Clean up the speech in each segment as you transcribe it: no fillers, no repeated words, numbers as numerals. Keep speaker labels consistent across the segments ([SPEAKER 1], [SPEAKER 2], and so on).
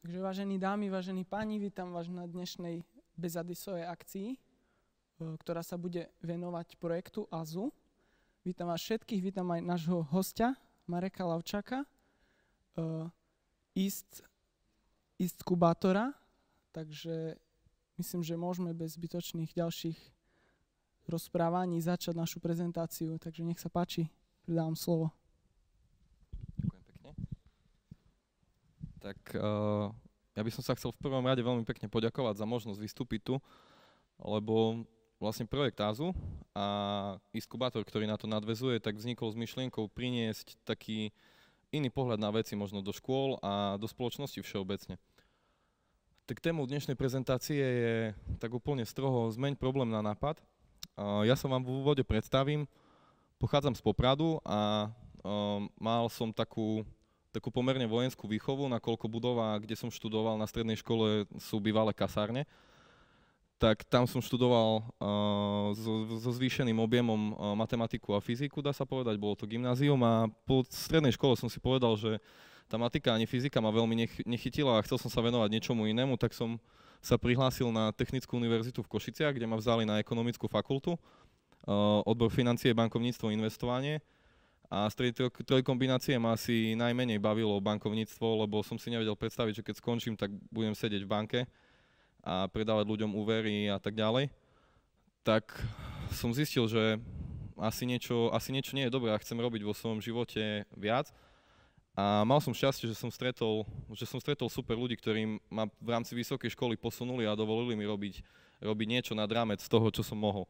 [SPEAKER 1] Takže vážení dámy, vážení páni, vítam vás na dnešnej bezadisovej akcii, ktorá sa bude venovať projektu AZU. Vítam vás všetkých, vítam aj nášho hostia, Mareka Lavčáka, kubátora, takže myslím, že môžeme bez zbytočných ďalších rozprávaní začať našu prezentáciu, takže nech sa páči, pridávam slovo.
[SPEAKER 2] Tak ja by som sa chcel v prvom rade veľmi pekne poďakovať za možnosť vystúpiť tu, lebo vlastne projekt AZU a inkubátor, ktorý na to nadväzuje, tak vznikol s myšlienkou priniesť taký iný pohľad na veci možno do škôl a do spoločnosti všeobecne. Tak témou dnešnej prezentácie je tak úplne stroho zmeň problém na nápad. Ja sa vám v úvode predstavím, pochádzam z Popradu a mal som takú pomerne vojenskú výchovu, nakoľko budova, kde som študoval na strednej škole, sú bývalé kasárne. Tak tam som študoval so zvýšeným objemom matematiku a fyziku, dá sa povedať, bolo to gymnázium a po strednej škole som si povedal, že tá matika ani fyzika ma veľmi nechytila a chcel som sa venovať niečomu inému, tak som sa prihlásil na Technickú univerzitu v Košiciach, kde ma vzali na ekonomickú fakultu, odbor financie, bankovníctvo, investovanie. A z tej trojkombinácie ma asi najmenej bavilo bankovníctvo, lebo som si nevedel predstaviť, že keď skončím, tak budem sedieť v banke a predávať ľuďom úvery a tak ďalej. Tak som zistil, že asi niečo nie je dobré a chcem robiť vo svojom živote viac. A mal som šťastie, že som stretol super ľudí, ktorí ma v rámci vysokej školy posunuli a dovolili mi robiť niečo nad rámec toho, čo som mohol.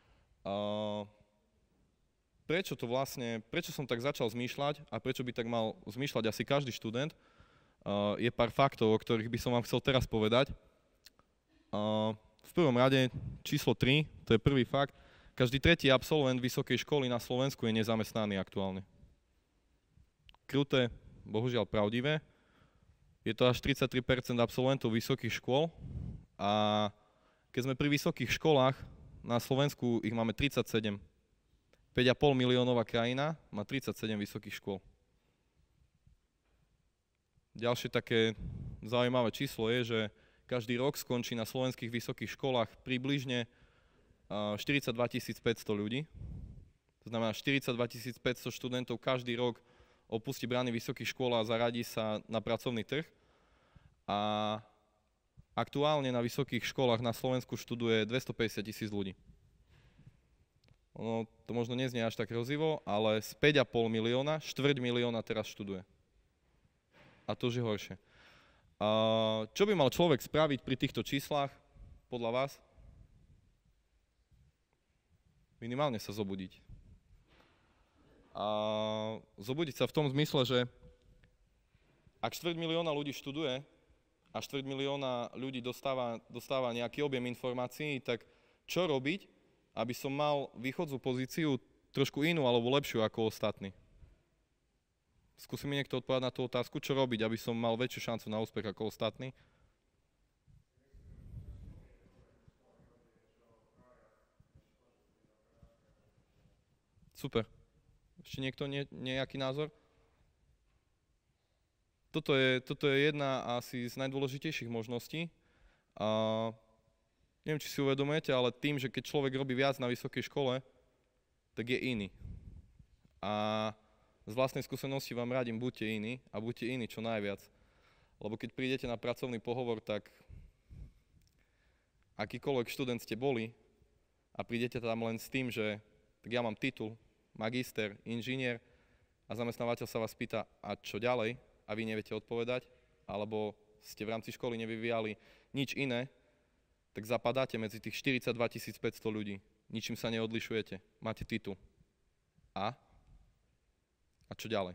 [SPEAKER 2] Prečo som tak začal zmýšľať a prečo by tak mal zmýšľať asi každý študent, je pár faktov, o ktorých by som vám chcel teraz povedať. V prvom rade číslo 3, to je prvý fakt, každý tretí absolvent vysokej školy na Slovensku je nezamestnaný aktuálne. Kruté, bohužiaľ pravdivé, je to až 33% absolventov vysokých škôl a keď sme pri vysokých školách, na Slovensku ich máme 37. 5,5 miliónová krajina má 37 vysokých škôl. Ďalšie také zaujímavé číslo je, že každý rok skončí na slovenských vysokých školách približne 42 500 ľudí. To znamená, 42 500 študentov každý rok opustí brány vysokých škôl a zaradí sa na pracovný trh. A aktuálne na vysokých školách na Slovensku študuje 250 000 ľudí. Ono to možno neznie až tak hrozivo, ale z 5,5 milióna, 250 000 teraz študuje. A to už je horšie. Čo by mal človek spraviť pri týchto číslach, podľa vás? Minimálne sa zobudiť. Zobudiť sa v tom zmysle, že ak 250 000 ľudí študuje a 250 000 ľudí dostáva nejaký objem informácií, tak čo robiť, aby som mal východzú pozíciu trošku inú alebo lepšiu ako ostatní? Skúsi mi niekto odpovedať na tú otázku, čo robiť, aby som mal väčšiu šancu na úspech ako ostatní? Super. Ešte niekto nejaký názor? Toto je jedna asi z najdôležitejších možností. Neviem, či si uvedomujete, ale tým, že keď človek robí viac na vysokej škole, tak je iný. A z vlastnej skúsenosti vám radím, buďte iní a buďte iní čo najviac. Lebo keď prídete na pracovný pohovor, tak akýkoľvek študent ste boli a prídete tam len s tým, že tak ja mám titul, magister, inžinier a zamestnávateľ sa vás pýta, a čo ďalej? A vy neviete odpovedať, alebo ste v rámci školy nevyvíjali nič iné, tak zapadáte medzi tých 42 500 ľudí. Ničím sa neodlišujete. Máte titul. A čo ďalej?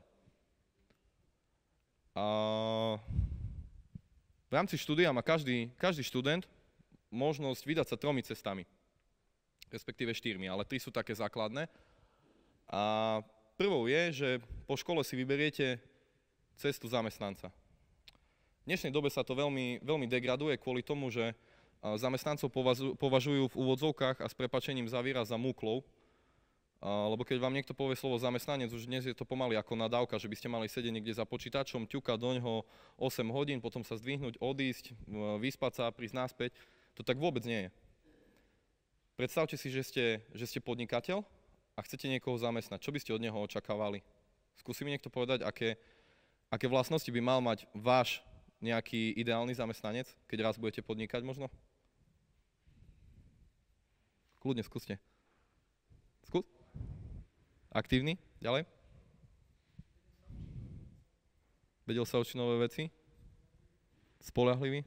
[SPEAKER 2] V rámci štúdia má každý študent možnosť vydať sa 3 cestami. Respektíve 4, ale 3 sú také základné. A prvou je, že po škole si vyberiete cestu zamestnanca. V dnešnej dobe sa to veľmi, veľmi degraduje kvôli tomu, že zamestnancov považujú v úvodzovkách a s prepáčením za výraz za múklov Lebo keď vám niekto povie slovo zamestnanec, už dnes je to pomaly ako nadávka, že by ste mali sedieť niekde za počítačom, ťukať do ňoho 8 hodín, potom sa zdvihnúť, odísť, vyspať sa, prísť naspäť. To tak vôbec nie je. Predstavte si, že ste podnikateľ a chcete niekoho zamestnať. Čo by ste od neho očakávali? Skúsi mi niekto povedať, aké vlastnosti by mal mať váš nejaký ideálny zamestnanec, keď raz budete podnikať možno? Kľudne skúste. Skús. Aktívny? Ďalej? Vedel sa učiť nové veci? Spoľahlivý?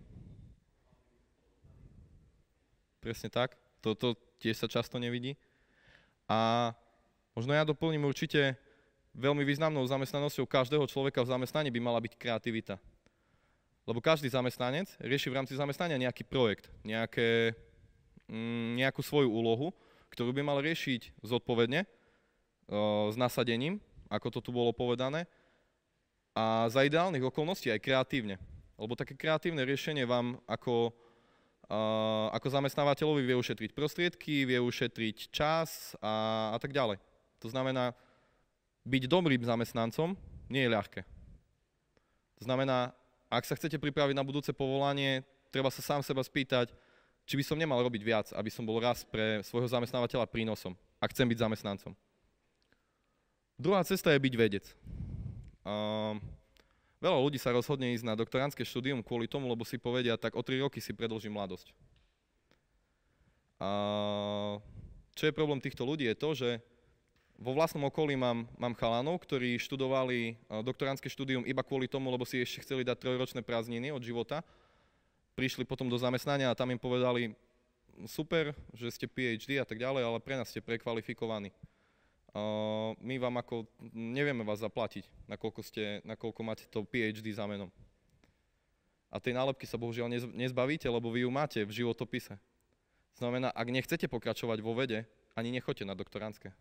[SPEAKER 2] Presne tak. Toto tiež sa často nevidí. A možno ja doplním určite veľmi významnou zamestnanosťou každého človeka v zamestnaní by mala byť kreativita. Lebo každý zamestnanec rieši v rámci zamestnania nejaký projekt, nejakú svoju úlohu, ktorú by mal riešiť zodpovedne, s nasadením, ako to tu bolo povedané, a za ideálnych okolností aj kreatívne. Lebo také kreatívne riešenie vám ako zamestnávateľovi vie ušetriť prostriedky, vie ušetriť čas a tak ďalej. To znamená, byť dobrým zamestnancom nie je ľahké. To znamená, ak sa chcete pripraviť na budúce povolanie, treba sa sám seba spýtať, či by som nemal robiť viac, aby som bol raz pre svojho zamestnávateľa prínosom, ak chcem byť zamestnancom. Druhá cesta je byť vedec. Veľa ľudí sa rozhodne ísť na doktorandské štúdium kvôli tomu, lebo si povedia, tak o 3 roky si predĺžim mladosť. Čo je problém týchto ľudí je to, že vo vlastnom okolí mám chalanov, ktorí študovali doktorandské štúdium iba kvôli tomu, lebo si ešte chceli dať 3-ročné prázdniny od života. Prišli potom do zamestnania a tam im povedali, super, že ste PhD a tak ďalej, ale pre nás ste prekvalifikovaní. My vám nevieme vás zaplatiť, nakoľko máte to PhD za menom. A tej nálepky sa bohužiaľ nezbavíte, lebo vy ju máte v životopise. Znamená, ak nechcete pokračovať vo vede, ani nechoďte na doktorandské.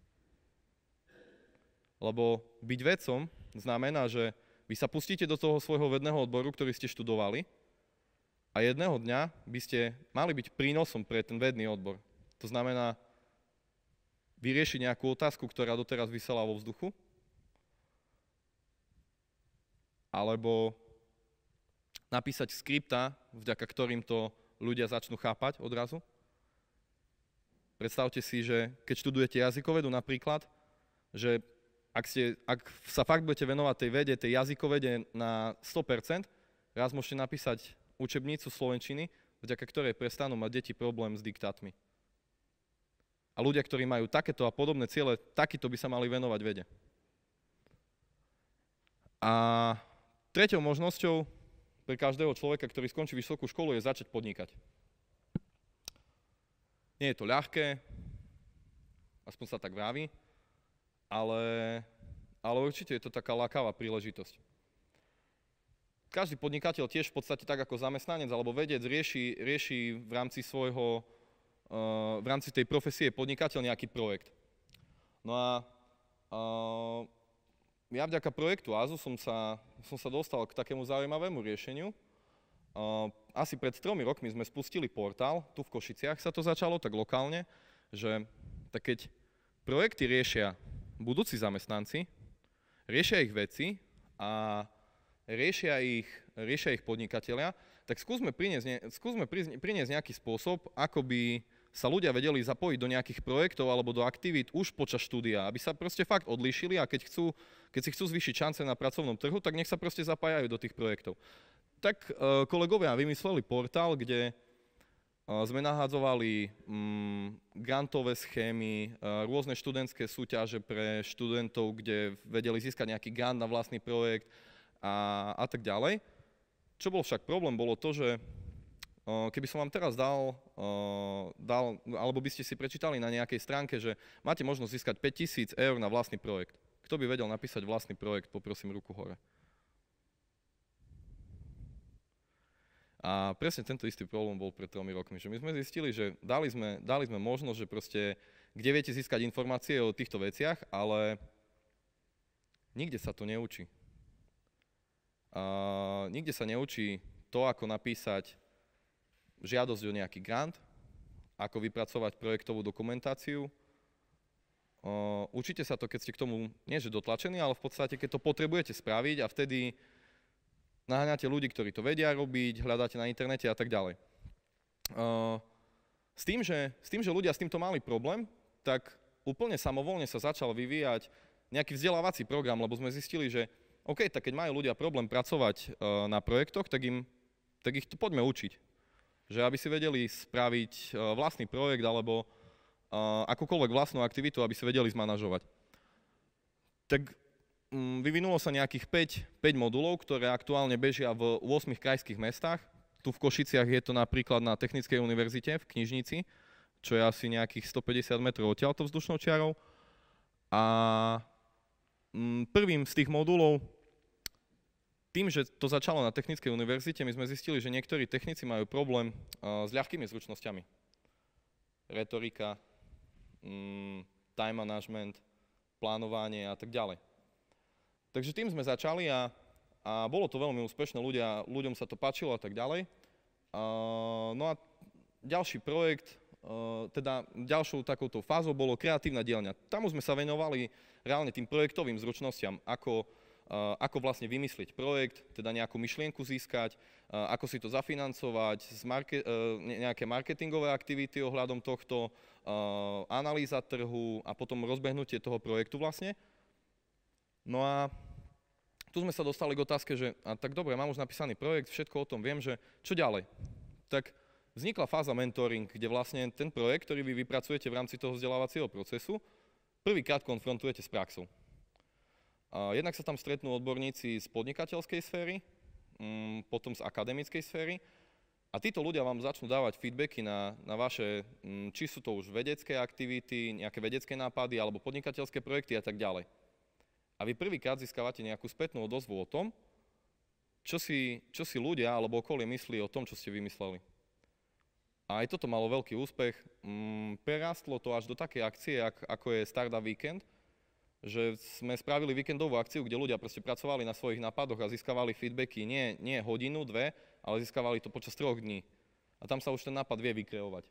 [SPEAKER 2] Lebo byť vedcom znamená, že vy sa pustíte do toho svojho vedného odboru, ktorý ste študovali, a jedného dňa by ste mali byť prínosom pre ten vedný odbor. To znamená, vyriešiť nejakú otázku, ktorá doteraz visela vo vzduchu, alebo napísať skripta, vďaka ktorým to ľudia začnú chápať odrazu. Predstavte si, že keď študujete jazykovedu napríklad, že ak sa fakt budete venovať tej vede, tej jazykovede na 100%, raz môžete napísať učebnicu slovenčiny, vďaka ktorej prestanú mať deti problém s diktátmi. A ľudia, ktorí majú takéto a podobné ciele, takýto by sa mali venovať vede. A treťou možnosťou pre každého človeka, ktorý skončí vysokú školu, je začať podnikať. Nie je to ľahké, aspoň sa tak vraví, ale určite je to taká lákavá príležitosť. Každý podnikateľ tiež v podstate tak ako zamestnanec alebo vedec rieši v rámci v rámci tej profesie podnikateľ nejaký projekt. No a ja vďaka projektu AZU som sa dostal k takému zaujímavému riešeniu. Asi pred 3 rokmi sme spustili portál, tu v Košiciach sa to začalo tak lokálne, že tak keď projekty riešia budúci zamestnanci, riešia ich vedci a riešia ich podnikatelia, tak skúsme priniesť nejaký spôsob, ako by sa ľudia vedeli zapojiť do nejakých projektov alebo do aktivít už počas štúdia, aby sa proste fakt odlíšili a keď si chcú zvýšiť šance na pracovnom trhu, tak nech sa proste zapájajú do tých projektov. Tak kolegovia vymysleli portál, kde sme nahádzovali grantové schémy, rôzne študentské súťaže pre študentov, kde vedeli získať nejaký grant na vlastný projekt a tak ďalej. Čo bol však problém, bolo to, že keby som vám teraz dal, alebo by ste si prečítali na nejakej stránke, že máte možnosť získať 5 000 eur na vlastný projekt. Kto by vedel napísať vlastný projekt, poprosím ruku hore. A presne tento istý problém bol pred 3 rokmi, že my sme zistili, že dali sme možnosť, že proste, kde viete získať informácie o týchto veciach, ale nikde sa to neučí. Nikde sa neučí to, ako napísať žiadosť o nejaký grant, ako vypracovať projektovú dokumentáciu, Učíte sa to, keď ste k tomu nie že dotlačení, ale v podstate, keď to potrebujete spraviť a vtedy naháňate ľudí, ktorí to vedia robiť, hľadáte na internete a tak ďalej. S tým, že ľudia s týmto mali problém, tak úplne samovolne sa začal vyvíjať nejaký vzdelávací program, lebo sme zistili, že OK, tak keď majú ľudia problém pracovať na projektoch, tak ich to poďme učiť. Že aby si vedeli spraviť vlastný projekt alebo akúkoľvek vlastnú aktivitu, aby si vedeli zmanažovať. Tak vyvinulo sa nejakých 5 modulov, ktoré aktuálne bežia v 8 krajských mestách. Tu v Košiciach je to napríklad na Technickej univerzite v Knižnici, čo je asi nejakých 150 metrov odtiaľto vzdušnou čiarou. A prvým z tých modulov, tým, že to začalo na Technickej univerzite, my sme zistili, že niektorí technici majú problém s ľahkými zručnosťami. Retorika, time management, plánovanie a tak ďalej. Takže tým sme začali a bolo to veľmi úspešné, ľuďom sa to páčilo a tak ďalej. No a ďalší projekt, teda ďalšou takouto fázou bolo kreatívna dielňa. Tam sme sa venovali reálne tým projektovým zručnostiam, ako vlastne vymysliť projekt, teda nejakú myšlienku získať, ako si to zafinancovať, nejaké marketingové aktivity ohľadom tohto, analýza trhu a potom rozbehnutie toho projektu vlastne. No a tu sme sa dostali k otázke, že tak dobre, mám už napísaný projekt, všetko o tom viem, že čo ďalej? Tak vznikla fáza mentoring, kde vlastne ten projekt, ktorý vy vypracujete v rámci toho vzdelávacieho procesu, prvýkrát konfrontujete s praxou. Jednak sa tam stretnú odborníci z podnikateľskej sféry, potom z akademickej sféry a títo ľudia vám začnú dávať feedbacky na vaše, či sú to už vedecké aktivity, nejaké vedecké nápady alebo podnikateľské projekty a tak ďalej. A vy prvýkrát získavate nejakú spätnú odozvu o tom, čo si ľudia alebo okolie myslí o tom, čo ste vymysleli. A aj toto malo veľký úspech. Prerastlo to až do takej akcie, ako je Startup Weekend, že sme spravili víkendovú akciu, kde ľudia proste pracovali na svojich nápadoch a získavali feedbacky nie hodinu, dve, ale získavali to počas 3 dní. A tam sa už ten nápad vie vykreovať.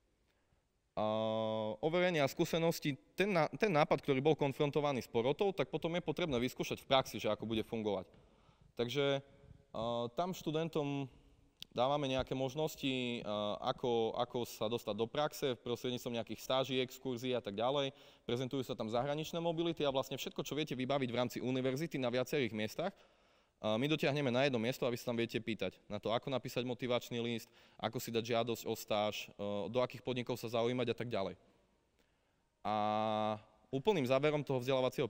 [SPEAKER 2] Overenie a skúsenosti, ten nápad, ktorý bol konfrontovaný s porotou, tak potom je potrebné vyskúšať v praxi, že ako bude fungovať. Takže tam študentom dávame nejaké možnosti, ako sa dostať do praxe, prostredníctvom nejakých stáží, exkurzií a tak ďalej. Prezentujú sa tam zahraničné mobility a vlastne všetko, čo viete vybaviť v rámci univerzity na viacerých miestach, my dotiahneme na jedno miesto a vy sa tam viete pýtať na to, ako napísať motivačný list, ako si dať žiadosť o stáž, do akých podnikov sa zaujímať a tak ďalej. A úplným záverom toho vzdelávacieho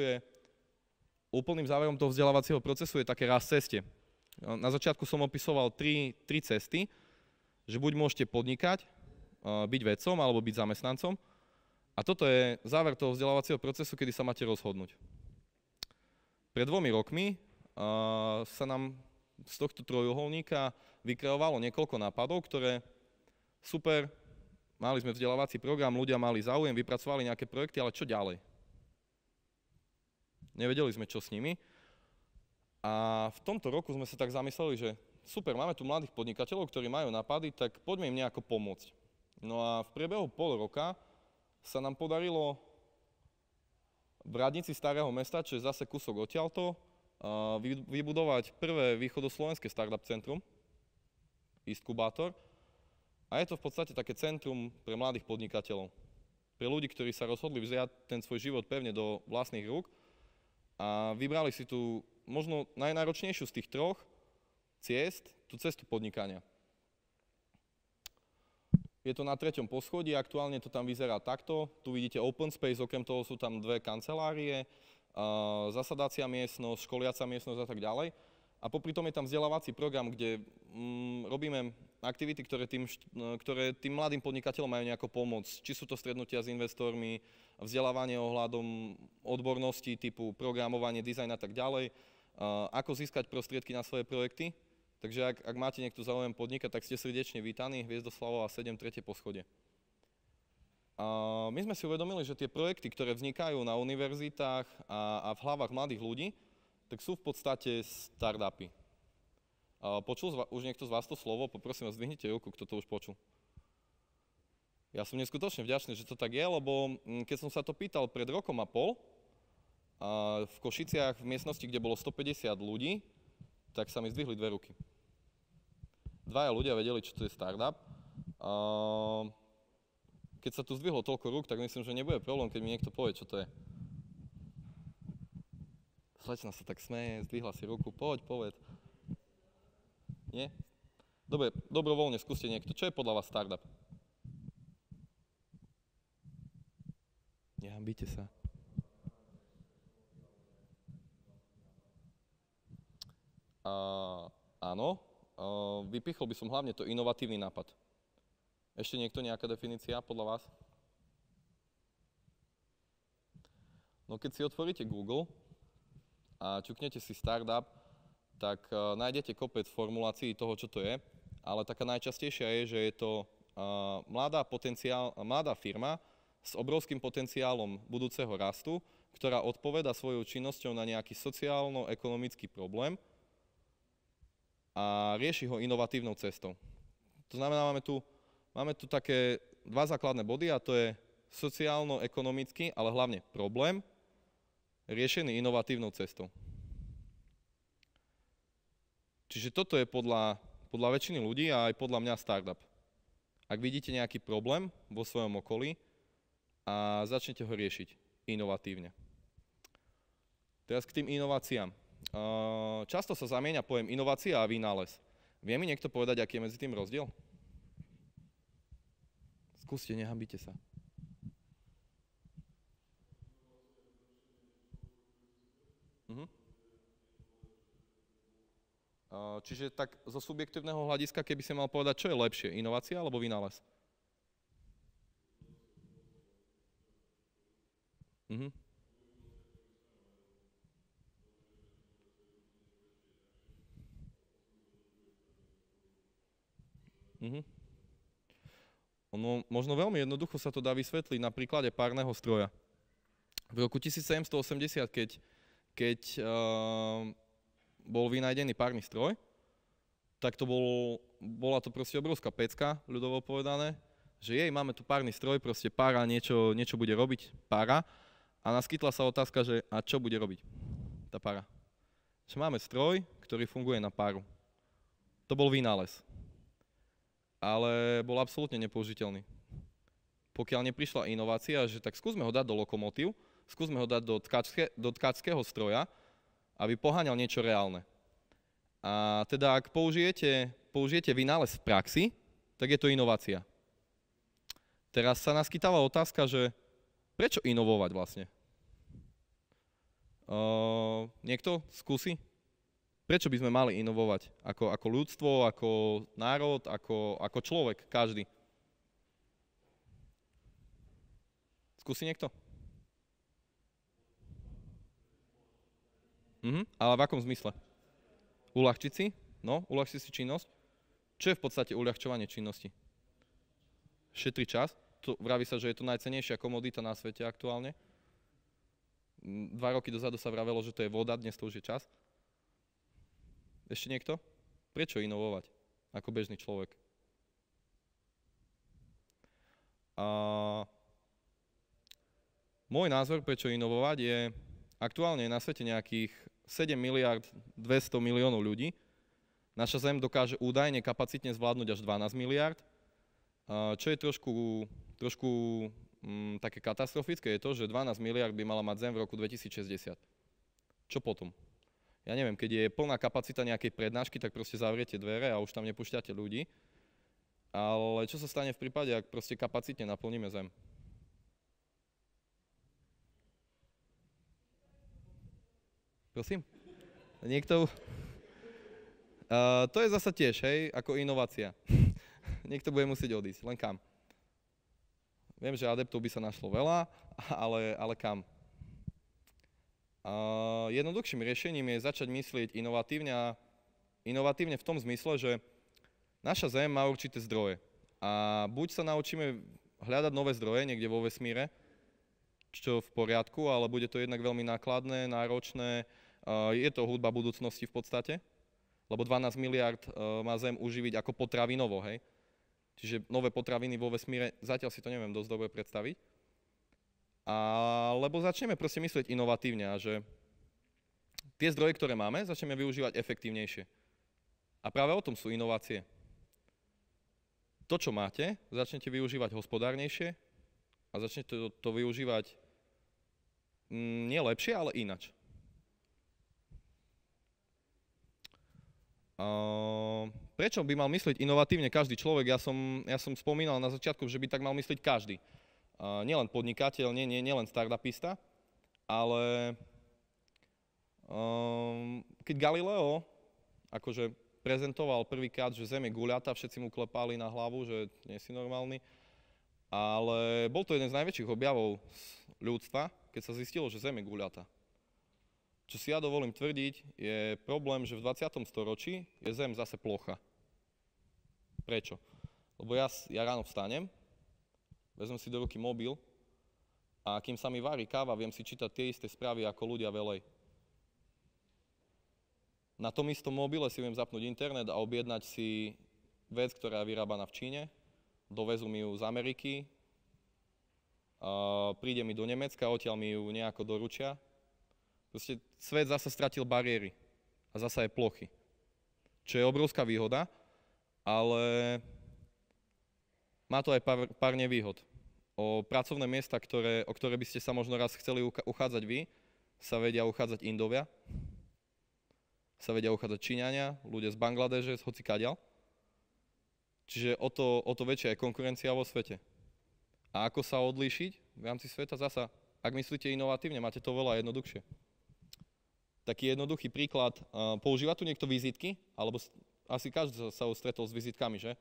[SPEAKER 2] procesu je také raz ceste. Na začiatku som opisoval tri cesty, že buď môžete podnikať, byť vedcom alebo byť zamestnancom. A toto je záver toho vzdelávacieho procesu, kedy sa máte rozhodnúť. Pred 2 rokmi sa nám z tohto trojuholníka vykreovalo niekoľko nápadov, ktoré super, mali sme vzdelávací program, ľudia mali záujem, vypracovali nejaké projekty, ale čo ďalej? Nevedeli sme, čo s nimi. A v tomto roku sme sa tak zamysleli, že super, máme tu mladých podnikateľov, ktorí majú nápady, tak poďme im nejako pomôcť. No a v priebehu pol roka sa nám podarilo v radnici Starého mesta, čo je zase kúsok odtiaľto, vybudovať prvé východoslovenské startup centrum, Iskubátor. A je to v podstate také centrum pre mladých podnikateľov. Pre ľudí, ktorí sa rozhodli vziať ten svoj život pevne do vlastných rúk a vybrali si tú možno najnáročnejšiu z tých 3 ciest, tú cestu podnikania. Je to na 3. poschodí, aktuálne to tam vyzerá takto. Tu vidíte open space, okrem toho sú tam 2 kancelárie, zasadacia miestnosť, školiaca miestnosť a tak ďalej. A popri tom je tam vzdelávací program, kde robíme aktivity, ktoré tým mladým podnikateľom majú nejako pomôcť. Či sú to stretnutia s investormi, vzdelávanie ohľadom odborností typu programovanie, dizajn a tak ďalej. Ako získať prostriedky na svoje projekty. Takže ak máte niekto záujem podnikať, tak ste srdečne vítaní, Hviezdoslavová 7, 3. poschodie. My sme si uvedomili, že tie projekty, ktoré vznikajú na univerzitách a v hlavách mladých ľudí, tak sú v podstate startupy. Počul už niekto z vás to slovo? Poprosím vás, zdvihnite ruku, kto to už počul. Ja som neskutočne vďačný, že to tak je, lebo keď som sa to pýtal pred rokom a pol, v Košiciach v miestnosti, kde bolo 150 ľudí, tak sa mi zdvihli 2 ruky. 2 ľudia vedeli, čo to je startup. Keď sa tu zdvihlo toľko rúk, tak myslím, že nebude problém, keď mi niekto povie, čo to je. Slečna sa tak smeje, zdvihla si ruku, poď, povedz. Nie? Dobre, dobrovoľne skúste niekto. Čo je podľa vás startup? Nehambíte sa. Áno, vypichol by som hlavne to inovatívny nápad. Ešte niekto, nejaká definícia podľa vás? No keď si otvoríte Google a čuknete si startup, tak nájdete kopec formulácií toho, čo to je, ale taká najčastejšia je, že je to mladá firma s obrovským potenciálom budúceho rastu, ktorá odpoveda svojou činnosťou na nejaký sociálno-ekonomický problém a rieši ho inovatívnou cestou. To znamená, máme tu také 2 základné body a to je sociálno-ekonomický, ale hlavne problém, riešený inovatívnou cestou. Čiže toto je podľa väčšiny ľudí a aj podľa mňa startup. Ak vidíte nejaký problém vo svojom okolí a začnete ho riešiť inovatívne. Teraz k tým inováciám. Často sa zamieňa pojem inovácia a vynález. Vie mi niekto povedať, aký je medzi tým rozdiel? Skúste, nehambíte sa. Čiže tak zo subjektívneho hľadiska, keby si mal povedať, čo je lepšie, inovácia alebo vynález? Ono, možno veľmi jednoducho sa to dá vysvetliť na príklade párneho stroja. V roku 1780, keď bol vynajdený párny stroj, tak to bola to proste obrovská pecka, ľudovo povedané, že máme tu párny stroj, proste pára niečo bude robiť, pára, a naskytla sa otázka, že a čo bude robiť tá pára? Že máme stroj, ktorý funguje na páru. To bol vynález. Ale bol absolútne nepoužiteľný. Pokiaľ neprišla inovácia, že tak skúsme ho dať do lokomotív, skúsme ho dať do tkačského stroja, aby poháňal niečo reálne. A teda ak použijete vynález v praxi, tak je to inovácia. Teraz sa naskytáva otázka, že prečo inovovať vlastne? Niekto skúsi? Prečo by sme mali inovovať ako ľudstvo, ako národ, ako človek, každý? Skúsi niekto? Ale v akom zmysle? Uľahčiť si? No, uľahčiť si činnosť? Čo je v podstate uľahčovanie činnosti? Šetri čas? Vraví sa, že je to najcennejšia komodita na svete aktuálne. 2 roky dozadu sa vravelo, že to je voda, dnes to už je čas. Ešte niekto? Prečo inovovať ako bežný človek? Môj názor, prečo inovovať, je aktuálne na svete nejakých 7 miliard 200 miliónov ľudí. Naša Zem dokáže údajne kapacitne zvládnuť až 12 miliard. Čo je trošku také katastrofické, je to, že 12 miliard by mala mať Zem v roku 2060. Čo potom? Ja neviem, keď je plná kapacita nejakej prednášky, tak proste zavriete dvere a už tam nepúšťate ľudí. Ale čo sa stane v prípade, ak proste kapacitne naplníme Zem? Prosím? Niekto? To je zasa tiež, hej, ako inovácia. Niekto bude musieť odísť, len kam? Viem, že adeptov by sa našlo veľa, ale kam? Jednoduchším riešením je začať myslieť inovatívne a inovatívne v tom zmysle, že naša Zem má určité zdroje. A buď sa naučíme hľadať nové zdroje niekde vo vesmíre, čo v poriadku, ale bude to jednak veľmi nákladné, náročné. Je to hudba budúcnosti v podstate, lebo 12 miliard má Zem uživiť ako potravinovo, hej. čiže nové potraviny vo vesmíre, zatiaľ si to neviem dosť dobre predstaviť. Alebo začneme proste myslieť inovatívne a že tie zdroje, ktoré máme, začneme využívať efektívnejšie. A práve o tom sú inovácie. To, čo máte, začnete využívať hospodárnejšie a začnete to využívať nie lepšie, ale inač. Prečo by mal myslieť inovatívne každý človek? Ja som spomínal na začiatku, že by tak mal myslieť každý. Nielen podnikateľ, nielen startupista, ale keď Galileo akože prezentoval prvýkrát, že Zem je guľatá, všetci mu klepali na hlavu, že nie si normálny, ale bol to jeden z najväčších objavov ľudstva, keď sa zistilo, že Zem je guľatá. Čo si ja dovolím tvrdiť, je problém, že v 20. storočí je Zem zase plocha. Prečo? Lebo ja ráno vstanem, vezmem si do ruky mobil a kým sa mi varí káva, viem si čítať tie isté správy ako ľudia velej. Na tom istom mobile si viem zapnúť internet a objednať si vec, ktorá je vyrábaná v Číne, dovezú mi ju z Ameriky, príde mi do Nemecka, odtiaľ mi ju nejako doručia. Proste svet zase stratil bariéry a zasa je plochy, čo je obrovská výhoda, ale má to aj pár nevýhod. O pracovné miesta, o ktoré by ste sa možno raz chceli uchádzať vy, sa vedia uchádzať Indovia, sa vedia uchádzať Číňania, ľudia z Bangladeže, z hocikadiaľ. Čiže o to väčšia je konkurencia vo svete. A ako sa odlíšiť v rámci sveta zasa? Ak myslíte inovatívne, máte to veľa jednoduchšie. Taký jednoduchý príklad, používa tu niekto vizitky? Alebo asi každý sa stretol s vizitkami, že?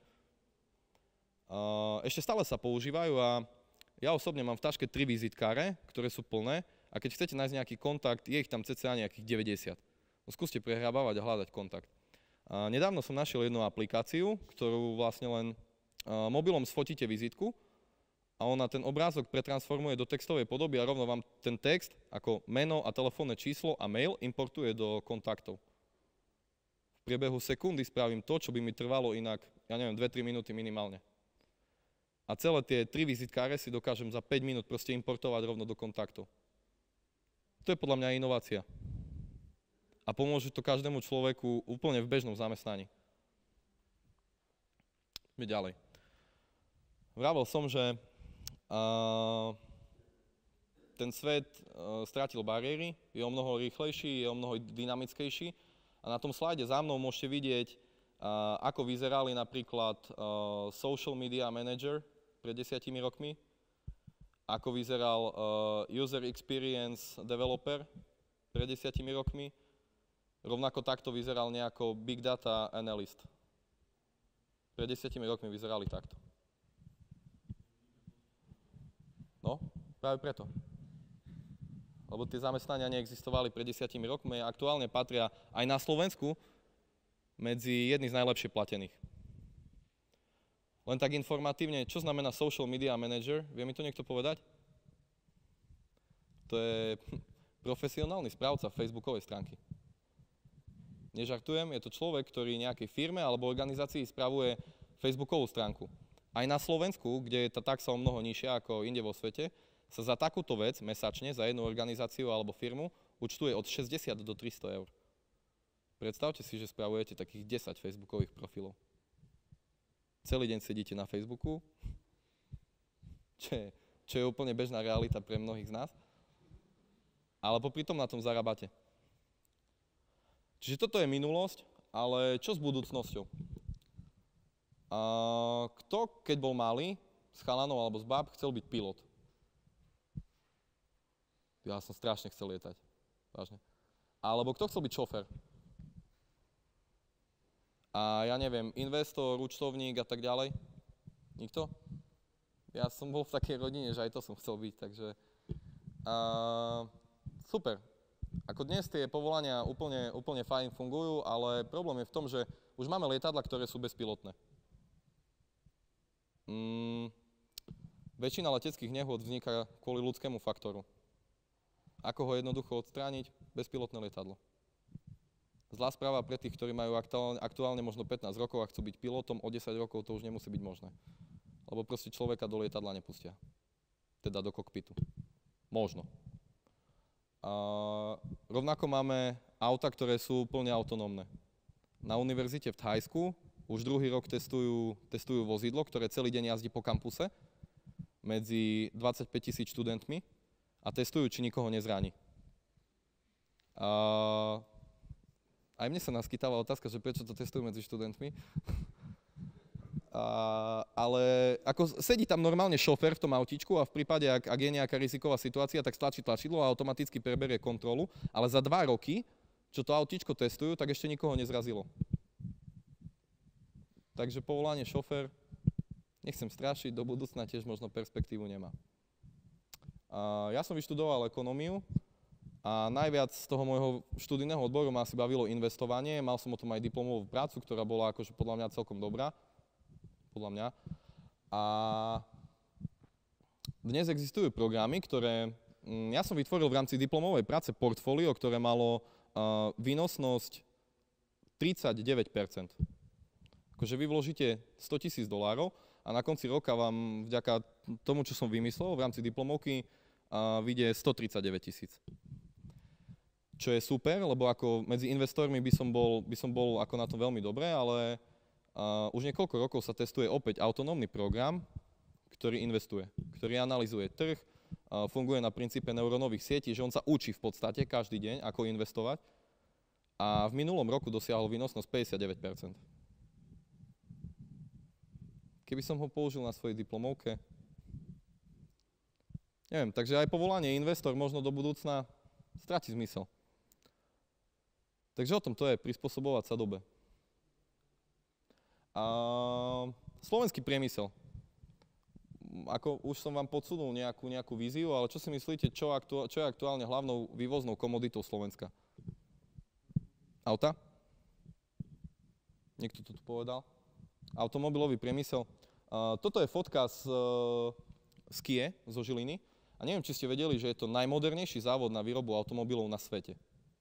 [SPEAKER 2] Ešte stále sa používajú a ja osobne mám v taške 3 vizitkáre, ktoré sú plné a keď chcete nájsť nejaký kontakt, je ich tam cca nejakých 90. No, skúste prehrabávať a hľadať kontakt. Nedávno som našiel jednu aplikáciu, ktorú vlastne len mobilom sfotíte vizitku a ona ten obrázok pretransformuje do textovej podoby a rovno vám ten text ako meno a telefónne číslo a mail importuje do kontaktov. V priebehu sekundy spravím to, čo by mi trvalo inak, ja neviem, 2-3 minúty minimálne. A celé tie 3 vizitkáre si dokážem za 5 minút proste importovať rovno do kontaktov. To je podľa mňa inovácia. A pomôže to každému človeku úplne v bežnom zamestnaní. Ďalej. Vravel som, že ten svet strátil bariéry, je o mnoho rýchlejší, je o mnoho dynamickejší a na tom slajde za mnou môžete vidieť, ako vyzerali napríklad social media manager pred 10 rokmi, ako vyzeral user experience developer pred 10 rokmi, rovnako takto vyzeral nejako big data analyst. Pred 10 rokmi vyzerali takto. No, práve preto. Lebo tie zamestnania neexistovali pred 10 rokmi a aktuálne patria aj na Slovensku medzi jedných z najlepšie platených. Len tak informatívne, čo znamená social media manager? Vie mi to niekto povedať? To je profesionálny správca facebookovej stránky. Nežartujem, je to človek, ktorý nejakej firme alebo organizácii spravuje facebookovú stránku. Aj na Slovensku, kde je tá taxa o mnoho nižšia ako inde vo svete, sa za takúto vec mesačne, za jednu organizáciu alebo firmu, účtuje od 60 do 300 eur. Predstavte si, že spravujete takých 10 facebookových profilov. Celý deň sedíte na Facebooku, čo je úplne bežná realita pre mnohých z nás, ale popri tom na tom zarábate. Čiže toto je minulosť, ale čo s budúcnosťou? Kto, keď bol malý, s chalanou alebo s báb, chcel byť pilot? Ja som strašne chcel lietať. Vážne. Alebo kto chcel byť šofér? A ja neviem, investor, účtovník a tak ďalej? Nikto? Ja som bol v takej rodine, že aj to som chcel byť, takže super. Ako dnes tie povolania úplne fajn fungujú, ale problém je v tom, že už máme lietadla, ktoré sú bezpilotné. Väčšina leteckých nehôd vzniká kvôli ľudskému faktoru. Ako ho jednoducho odstrániť? Bezpilotné lietadlo. S zlá správa pre tých, ktorí majú aktuálne možno 15 rokov a chcú byť pilotom, o 10 rokov to už nemusí byť možné. Lebo proste človeka do lietadla nepustia. Teda do kokpitu. Možno. Rovnako máme auta, ktoré sú plne autonómne. Na univerzite v Thajsku už druhý rok testujú vozidlo, ktoré celý deň jazdí po kampuse medzi 25 000 študentmi a testujú, či nikoho nezráni. Aj mne sa naskytáva otázka, že prečo to testujú medzi študentmi. Ale ako sedí tam normálne šofér v tom autíčku a v prípade, ak je nejaká riziková situácia, tak stlačí tlačidlo a automaticky preberie kontrolu. Ale za 2 roky, čo to autíčko testujú, tak ešte nikoho nezrazilo. Takže povolanie šofér, nechcem strašiť, do budúcna tiež možno perspektívu nemá. Ja som vyštudoval ekonómiu. A najviac z toho môjho študijného odboru ma asi bavilo investovanie. Mal som o tom aj diplomovú prácu, ktorá bola akože podľa mňa celkom dobrá. Podľa mňa. A dnes existujú programy, ktoré... Ja som vytvoril v rámci diplomovej práce portfólio, ktoré malo výnosnosť 39%. Akože vy vložíte $100 000 a na konci roka vám vďaka tomu, čo som vymyslel v rámci diplomovky, vyjde 139 000. Čo je super, lebo ako medzi investormi by som bol ako na tom veľmi dobre, ale už niekoľko rokov sa testuje opäť autonómny program, ktorý investuje, ktorý analyzuje trh, funguje na princípe neurónových sietí, že on sa učí v podstate každý deň, ako investovať a v minulom roku dosiahol výnosnosť 59%. Keby som ho použil na svojej diplomovke, neviem, takže aj povolanie investor možno do budúcna stratí zmysel. Takže o tom to je, prispôsobovať sa dobe. Slovenský priemysel. Ako už som vám podsunul nejakú víziu, ale čo si myslíte, čo je aktuálne hlavnou vývoznou komoditou Slovenska? Auta? Niekto to tu povedal? Automobilový priemysel. Toto je fotka z Kie, zo Žiliny. A neviem, či ste vedeli, že je to najmodernejší závod na výrobu automobilov na svete.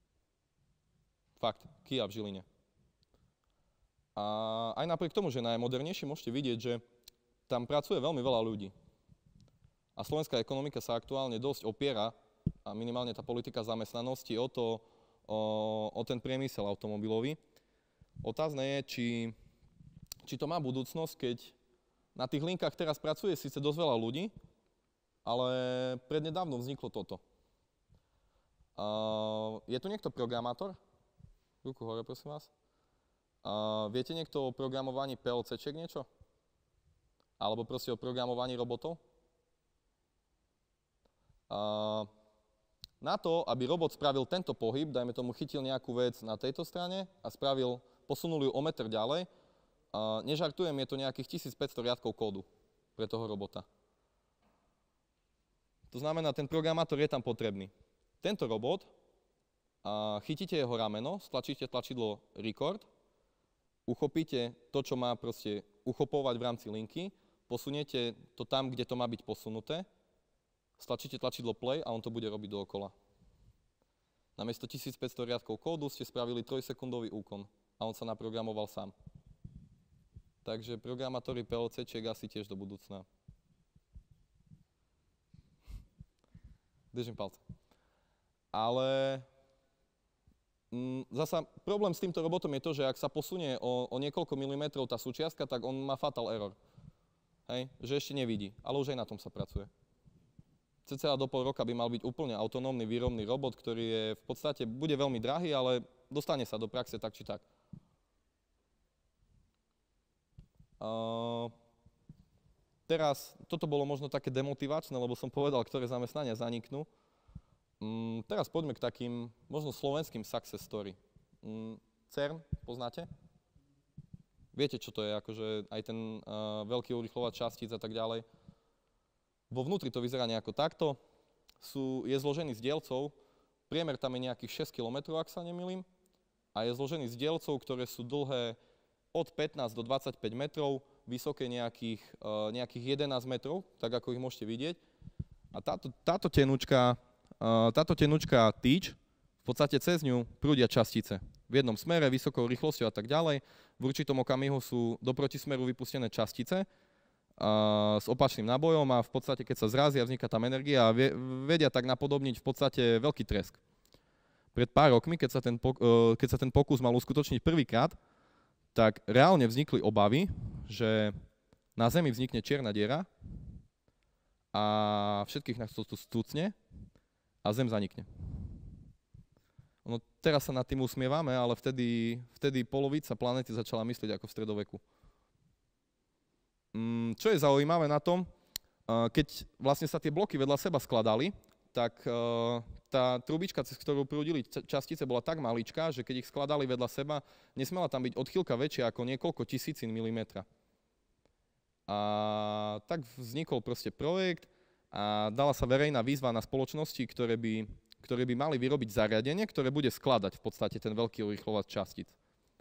[SPEAKER 2] Fakt, Kia v Žiline. A aj napriek tomu, že najmodernejší, môžete vidieť, že tam pracuje veľmi veľa ľudí. A slovenská ekonomika sa aktuálne dosť opiera, a minimálne tá politika zamestnanosti, o ten priemysel automobilový. Otázne je, či to má budúcnosť, keď na tých linkách teraz pracuje síce dosť veľa ľudí, ale prednedávno vzniklo toto. Je tu niekto programátor? Ruku hore, prosím vás. Viete niekto o programovaní PLC-čiek niečo? Alebo proste o programovaní robotov? Na to, aby robot spravil tento pohyb, dajme tomu chytil nejakú vec na tejto strane a posunul ju o meter ďalej, nežartujem, je to nejakých 1500 riadkov kódu pre toho robota. To znamená, ten programátor je tam potrebný. Tento robot, chytíte jeho rameno, stlačíte tlačidlo record, uchopíte to, čo má proste uchopovať v rámci linky, posuniete to tam, kde to má byť posunuté, stlačíte tlačidlo play a on to bude robiť dookola. Namiesto 1500 riadkov kódu ste spravili 3-sekundový úkon a on sa naprogramoval sám. Takže programátori PLC-čiek asi tiež do budúcna. Držím palce. Ale zasa problém s týmto robotom je to, že ak sa posunie o niekoľko milimetrov tá súčiastka, tak on má fatal error. Hej? Že ešte nevidí, ale už aj na tom sa pracuje. Cca do pol roka by mal byť úplne autonómny výrobný robot, ktorý je v podstate, bude veľmi drahý, ale dostane sa do praxe tak či tak. Teraz, toto bolo možno také demotivačné, lebo som povedal, ktoré zamestnania zaniknú. Teraz poďme k takým možno slovenským success story. CERN, poznáte? Viete, čo to je, akože aj ten veľký urýchlovač častíc a tak ďalej. Vo vnútri to vyzerá nejako takto. Je zložený z dielcov, priemer tam je nejakých 6 km, ak sa nemýlim, a je zložený z dielcov, ktoré sú dlhé od 15 do 25 metrov, vysoké nejakých 11 metrov, tak ako ich môžete vidieť. A táto tenučka tyč, v podstate cez ňu prúdia častice. v jednom smere, vysokou rýchlosťou a tak ďalej. V určitom okamihu sú do protismeru vypustené častice s opačným nábojom a v podstate, keď sa zrazia, vzniká tam energia a vedia tak napodobniť v podstate veľký tresk. Pred pár rokmi, keď sa ten pokus mal uskutočniť prvýkrát, tak reálne vznikli obavy, že na Zemi vznikne čierna diera a všetkých nás to stúcne a Zem zanikne. No teraz sa nad tým usmievame, ale vtedy polovica planéty začala myslieť ako v stredoveku. Čo je zaujímavé na tom, keď vlastne sa tie bloky vedľa seba skladali, tak tá trubička, cez ktorú prúdili častice, bola tak maličká, že keď ich skladali vedľa seba, nesmela tam byť odchýlka väčšia ako niekoľko tisícin milimetra. A tak vznikol proste projekt a dala sa verejná výzva na spoločnosti, ktoré by mali vyrobiť zariadenie, ktoré bude skladať v podstate ten veľký urýchlovač častíc.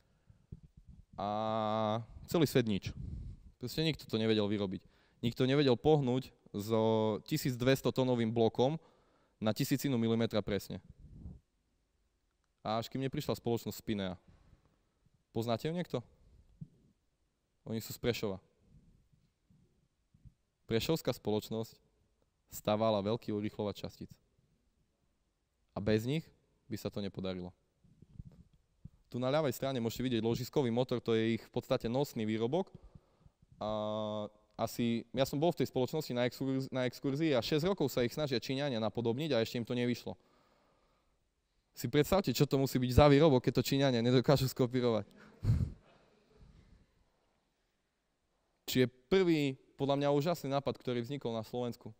[SPEAKER 2] A celý svet nič. Proste nikto to nevedel vyrobiť. Nikto nevedel pohnúť so 1200 tonovým blokom na tisícinu milimetra presne. A až kým neprišla spoločnosť Spinea. Poznáte ju niekto? Oni sú z Prešova. Prešovská spoločnosť stavala veľký urýchlovač častíc. A bez nich by sa to nepodarilo. Tu na ľavej strane môžete vidieť ložiskový motor, to je ich v podstate nosný výrobok. Ja som bol v tej spoločnosti na exkurzii a 6 rokov sa ich snažia Číňania napodobniť a ešte im to nevyšlo. Si predstavte, čo to musí byť za výrobok, keď to Číňania nedokážu skopírovať. Či je prvý, podľa mňa úžasný nápad, ktorý vznikol na Slovensku.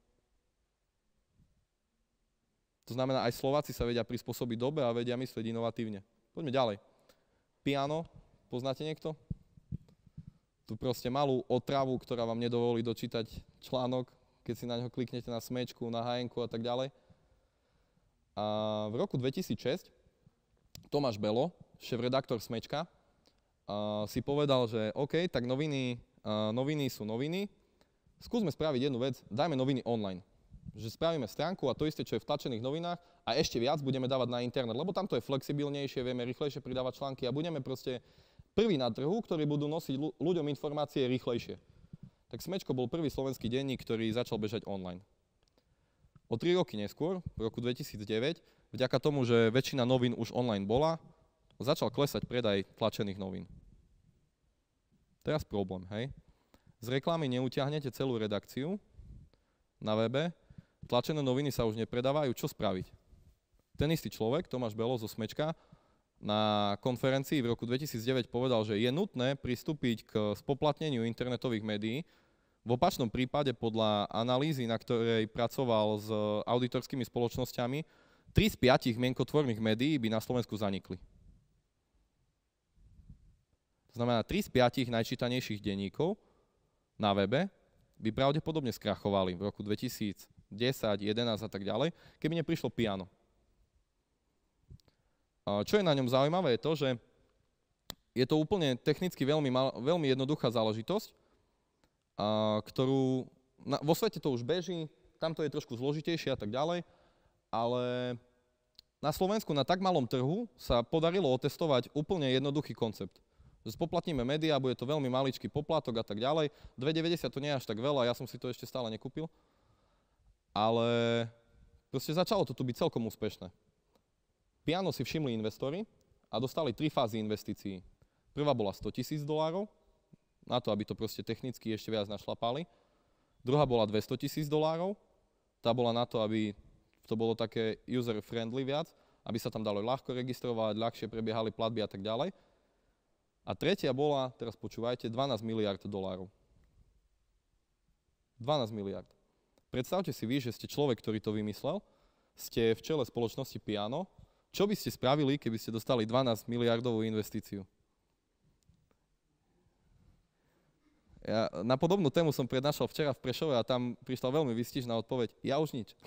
[SPEAKER 2] To znamená, aj Slováci sa vedia prispôsobiť dobe a vedia myslieť inovatívne. Poďme ďalej. Piano, poznáte niekto? Tu proste malú otravu, ktorá vám nedovolí dočítať článok, keď si na ňo kliknete na smečku, na HN-ku a tak ďalej. A v roku 2006 Tomáš Belo, šéf-redaktor Smečka, si povedal, že OK, tak noviny sú noviny, skúsme spraviť jednu vec, dajme noviny online. Že spravíme stránku a to isté, čo je v tlačených novinách a ešte viac budeme dávať na internet, lebo tam to je flexibilnejšie, vieme rýchlejšie pridávať články a budeme proste prvý na trhu, ktorí budú nosiť ľuďom informácie rýchlejšie. Tak Smečko bol prvý slovenský denník, ktorý začal bežať online. O 3 roky neskôr, v roku 2009, vďaka tomu, že väčšina novín už online bola, začal klesať predaj tlačených novín. Teraz problém, hej? Z reklamy neutiahnete celú redakciu na webe, tlačené noviny sa už nepredávajú, čo spraviť? Ten istý človek, Tomáš Belo zo Smečka, na konferencii v roku 2009 povedal, že je nutné pristúpiť k spoplatneniu internetových médií. V opačnom prípade podľa analýzy, na ktorej pracoval s auditorskými spoločnosťami, 3 z 5 mienkotvorných médií by na Slovensku zanikli. To znamená, 3 z 5 najčítanejších denníkov na webe by pravdepodobne skrachovali v roku 2010, 2011 a tak ďalej, keby neprišlo Piano. Čo je na ňom zaujímavé je to, že je to úplne technicky veľmi jednoduchá záležitosť, ktorú vo svete to už beží, tam to je trošku zložitejšie a tak ďalej, ale na Slovensku na tak malom trhu sa podarilo otestovať úplne jednoduchý koncept. Spoplatníme médiá, bude to veľmi maličký poplatok a tak ďalej. 2,90 to nie je až tak veľa, ja som si to ešte stále nekúpil, ale proste začalo to tu byť celkom úspešné. Piano si všimli investori a dostali 3 fázy investícií. Prvá bola $100,000, na to, aby to proste technicky ešte viac našlapali. Druhá bola $200,000, tá bola na to, aby to bolo také user-friendly viac, aby sa tam dalo ľahko registrovať, ľahšie prebiehali platby a tak ďalej. A tretia bola, teraz počúvajte, $12 miliárd. 12 miliárd. Predstavte si vy, že ste človek, ktorý to vymyslel, ste v čele spoločnosti Piano. Čo by ste spravili, keby ste dostali 12 miliardovú investíciu? Ja na podobnú tému som prednášal včera v Prešove a tam prišla veľmi výstižná odpoveď. Ja už nič.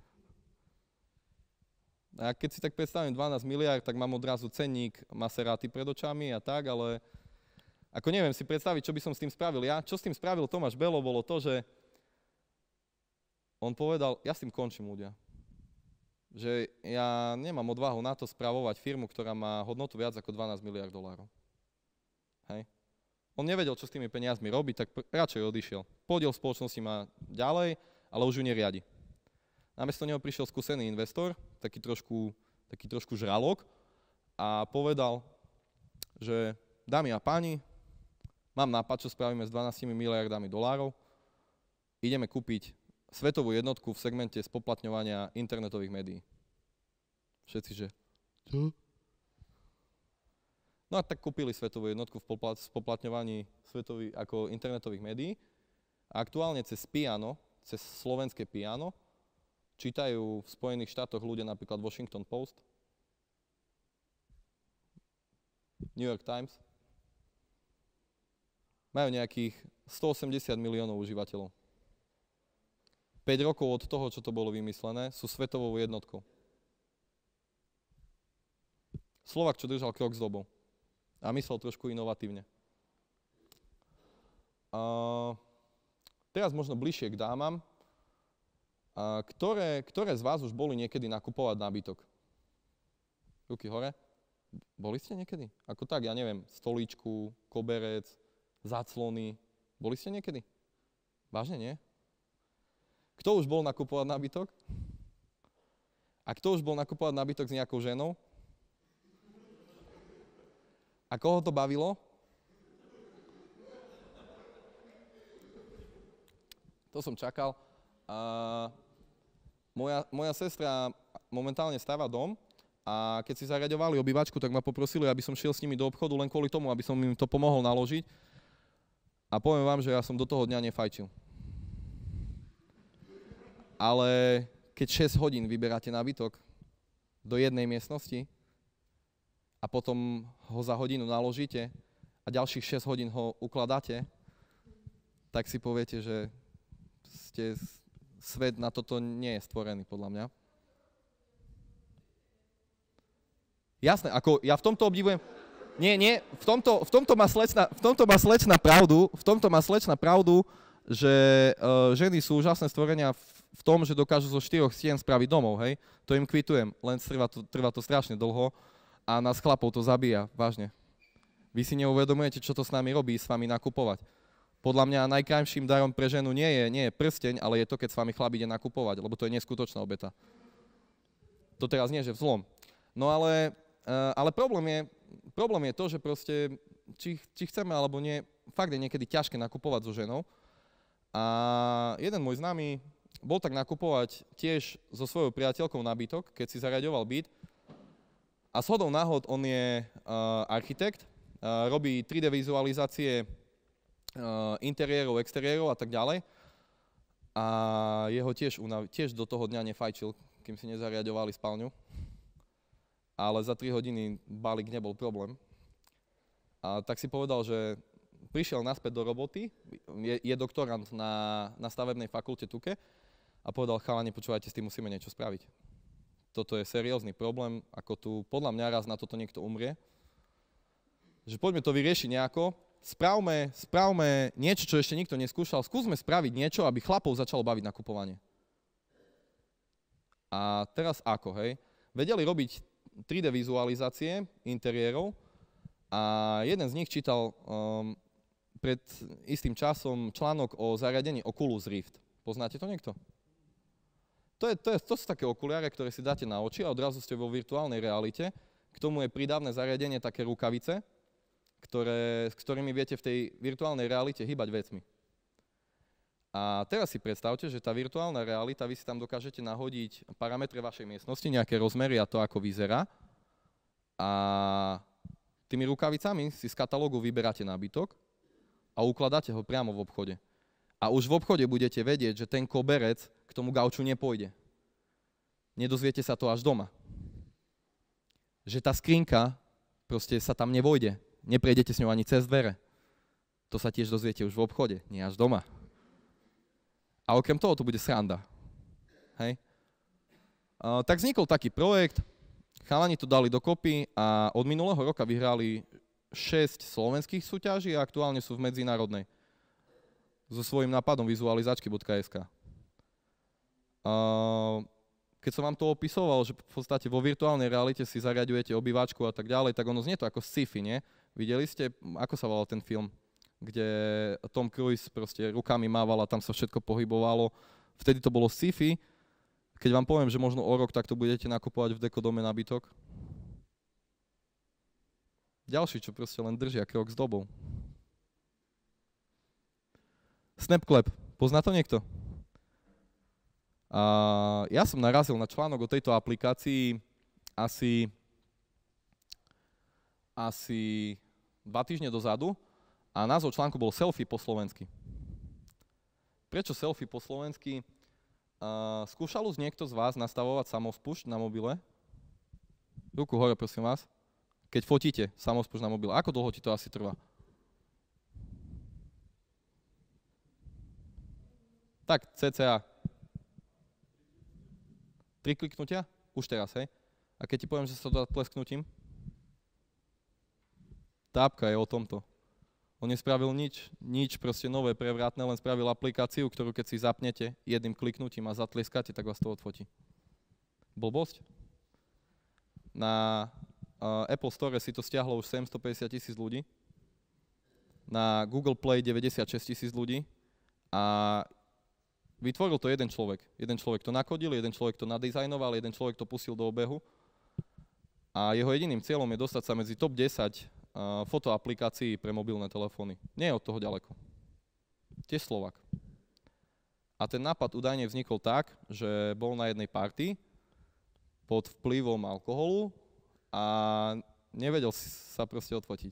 [SPEAKER 2] A keď si tak predstavím 12 miliard, tak mám odrazu cenník Maserati pred očami a tak, ale ako neviem si predstaviť, čo by som s tým spravil ja. Čo s tým spravil Tomáš Belo, bolo to, že on povedal, ja s tým končím, ľudia. že ja nemám odvahu na to spravovať firmu, ktorá má hodnotu viac ako 12 miliard dolárov. Hej. On nevedel, čo s tými peniazmi robiť, tak radšej odišiel. Podiel spoločnosti má ďalej, ale už ju neriadi. Namiesto neho prišiel skúsený investor, taký trošku žralok, a povedal, že dámy a páni, mám nápad, čo spravíme s 12 miliardami dolárov. Ideme kúpiť svetovú jednotku v segmente spoplatňovania internetových médií. Všetci, že čo? No a tak kúpili svetovú jednotku v spoplatňovaní ako internetových médií. A aktuálne cez Piano, cez slovenské Piano, čítajú v Spojených štátoch ľudia napríklad Washington Post, New York Times. Majú nejakých 180 miliónov užívateľov. 5 rokov od toho, čo to bolo vymyslené, sú svetovou jednotkou. Slovak, čo držal krok s dobou a myslel trošku inovatívne. Teraz možno bližšie k dámam. Ktoré z vás už boli niekedy nakupovať nábytok? Ruky hore. Boli ste niekedy? Ako tak, ja neviem, stolíčku, koberec, záclony. Boli ste niekedy? Vážne nie? Kto už bol nakupovať nábytok? A kto už bol nakupovať nábytok s nejakou ženou? A koho to bavilo? To som čakal. Moja sestra momentálne stáva dom a keď si zariaďovali obývačku, tak ma poprosili, aby som šiel s nimi do obchodu len kvôli tomu, aby som im to pomohol naložiť. A poviem vám, že ja som do toho dňa nefajčil. Ale keď 6 hodín vyberáte nábytok do jednej miestnosti a potom ho za hodinu naložíte a ďalších 6 hodín ho ukladáte, tak si poviete, že svet na toto nie je stvorený, podľa mňa. Jasné, ako ja v tomto obdivujem. Nie, v tomto má slečna pravdu, že ženy sú úžasné stvorenia v tom, že dokážu zo 4 stien spraviť domov, hej. To im kvitujem, len trvá to strašne dlho a nás chlapov to zabíja, vážne. Vy si neuvedomujete, čo to s nami robí, s vami nakupovať. Podľa mňa najkrajším darom pre ženu nie je prsteň, ale je to, keď s vami chlap ide nakupovať, lebo to je neskutočná obeta. To teraz nie, že vzlom. No ale problém je to, že proste, či chceme alebo nie, fakt je niekedy ťažké nakupovať so ženou. A jeden môj známy bol tak nakupovať tiež so svojou priateľkou nábytok, keď si zariaďoval byt. A shodou náhod on je architekt, robí 3D vizualizácie interiérov, exteriérov a tak ďalej. A jeho tiež do toho dňa nefajčil, kým si nezariaďovali spálňu. Ale za 3 hodiny balík nebol problém. A tak si povedal, že prišiel naspäť do roboty, je doktorant na stavebnej fakulte Tuke a povedal, chalani, počúvajte, s tým musíme niečo spraviť. Toto je seriózny problém, ako tu podľa mňa raz na toto niekto umrie. Že poďme to vyriešiť nejako, spravme niečo, čo ešte nikto neskúšal, skúsme spraviť niečo, aby chlapov začalo baviť nakupovanie. A teraz ako, hej? Vedeli robiť 3D vizualizácie interiérov a jeden z nich čítal pred istým časom článok o zariadení Oculus Rift. Poznáte to niekto? To sú také okuliare, ktoré si dáte na oči a odrazu ste vo virtuálnej realite. K tomu je prídavné zariadenie také rukavice, s ktorými viete v tej virtuálnej realite hýbať vecmi. A teraz si predstavte, že tá virtuálna realita, vy si tam dokážete nahodiť parametre vašej miestnosti, nejaké rozmery a to, ako vyzerá. A tými rukavicami si z katalógu vyberáte nábytok a ukladáte ho priamo v obchode. A už v obchode budete vedieť, že ten koberec k tomu gauču nepôjde. Nedozviete sa to až doma. Že tá skrinka proste sa tam nevojde. Neprejdete s ňou ani cez dvere. To sa tiež dozviete už v obchode, nie až doma. A okrem toho to bude sranda. Hej? Tak vznikol taký projekt, chalani to dali dokopy a od minulého roka vyhrali 6 slovenských súťaží a aktuálne sú v medzinárodnej. So svojím nápadom vizualizačky.sk. Keď keď som vám to opisoval, že v podstate vo virtuálnej realite si zariadujete obývačku a tak ďalej, tak ono znie to ako sci-fi, nie? Videli ste, ako sa volal ten film, kde Tom Cruise proste rukami mával a tam sa všetko pohybovalo. Vtedy to bolo sci-fi. Keď vám poviem, že možno o rok, tak to budete nakupovať v Dekodome nabytok. Ďalší, čo proste len držia krok s dobou. Snapclap. Pozná to niekto? Ja som narazil na článok o tejto aplikácii asi 2 týždne dozadu a názov článku bol Selfie po slovensky. Prečo selfie po slovensky? Skúšal už niekto z vás nastavovať samospúšť na mobile? Ruku hore, prosím vás. Keď fotíte samospúšť na mobile, ako dlho ti to asi trvá? Tak, cca. 3 kliknutia? Už teraz, hej? A keď ti poviem, že sa to dá tlesknutím? Tápka je o tomto. On nespravil nič proste nové, prevratné, len spravil aplikáciu, ktorú keď si zapnete jedným kliknutím a zatlieskate, tak vás to odfotí. Blbosť? Na Apple Store si to stiahlo už 750 000 ľudí, na Google Play 96 000 ľudí a vytvoril to jeden človek. Jeden človek to nakodil, jeden človek to nadizajnoval, jeden človek to pustil do obehu. A jeho jediným cieľom je dostať sa medzi top 10 fotoaplikácií pre mobilné telefóny. Nie je od toho ďaleko. Tiež Slovák. A ten nápad údajne vznikol tak, že bol na jednej party pod vplyvom alkoholu a nevedel sa proste odfotiť.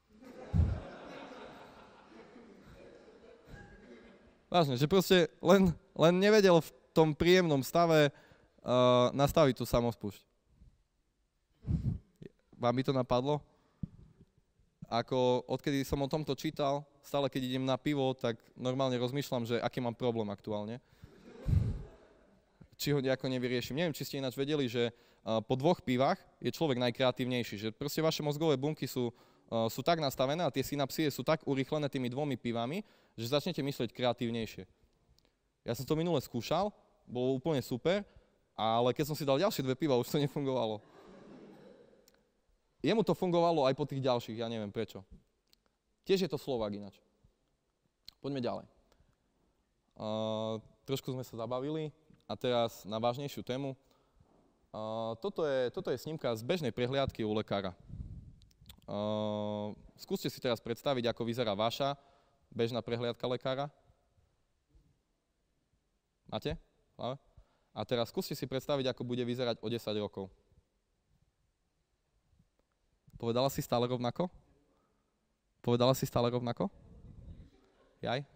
[SPEAKER 2] Vážne, že proste len nevedel v tom príjemnom stave nastaviť tú samospúšť. Vám by to napadlo? Ako odkedy som o tomto čítal, stále keď idem na pivo, tak normálne rozmýšľam, že aký mám problém aktuálne. Či ho nejako nevyriešim. Neviem, či ste ináč vedeli, že po 2 pivách je človek najkreatívnejší. Že proste vaše mozgové bunky sú tak nastavené a tie synapsie sú tak urýchlené tými 2 pivami, že začnete myslieť kreatívnejšie. Ja som to minule skúšal, bolo úplne super, ale keď som si dal ďalšie 2 piva, už to nefungovalo. Jemu to fungovalo aj po tých ďalších, ja neviem prečo. Tiež je to Slovák ináč. Poďme ďalej. Trošku sme sa zabavili a teraz na vážnejšiu tému. Toto je snímka z bežnej prehliadky u lekára. Skúste si teraz predstaviť, ako vyzerá vaša bežná prehliadka lekára. Máte? A teraz skúste si predstaviť, ako bude vyzerať o 10 rokov. Povedala si stále rovnako? Povedala si stále rovnako? Jaj?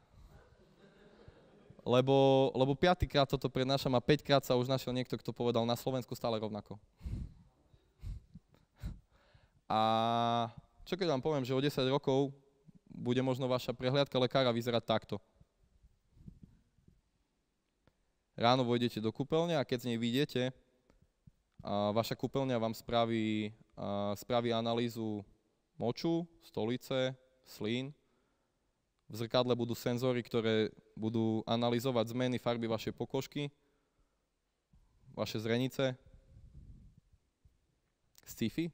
[SPEAKER 2] Lebo 5-krát toto prednášam a 5-krát sa už našiel niekto, kto povedal na Slovensku stále rovnako. A čo keď vám poviem, že o 10 rokov bude možno vaša prehliadka lekára vyzerať takto. Ráno vojdete do kúpeľne a keď z nej vyjdete, vaša kúpeľňa vám spraví analýzu moču, stolice, slín. V zrkadle budú senzory, ktoré budú analyzovať zmeny farby vašej pokožky, vaše zrenice. Sci-fi?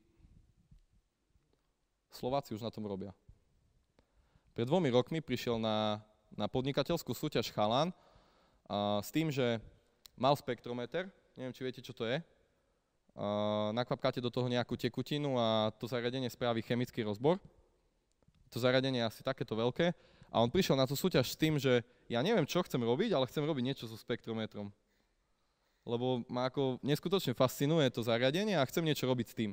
[SPEAKER 2] Slováci už na tom robia. Pred 2 rokmi prišiel na podnikateľskú súťaž chalan s tým, že mal spektrometer, neviem, či viete, čo to je. Nakvapkáte do toho nejakú tekutinu a to zariadenie spraví chemický rozbor. To zariadenie je asi takéto veľké. A on prišiel na tú súťaž s tým, že ja neviem, čo chcem robiť, ale chcem robiť niečo so spektrometrom. Lebo ma ako neskutočne fascinuje to zariadenie a chcem niečo robiť s tým.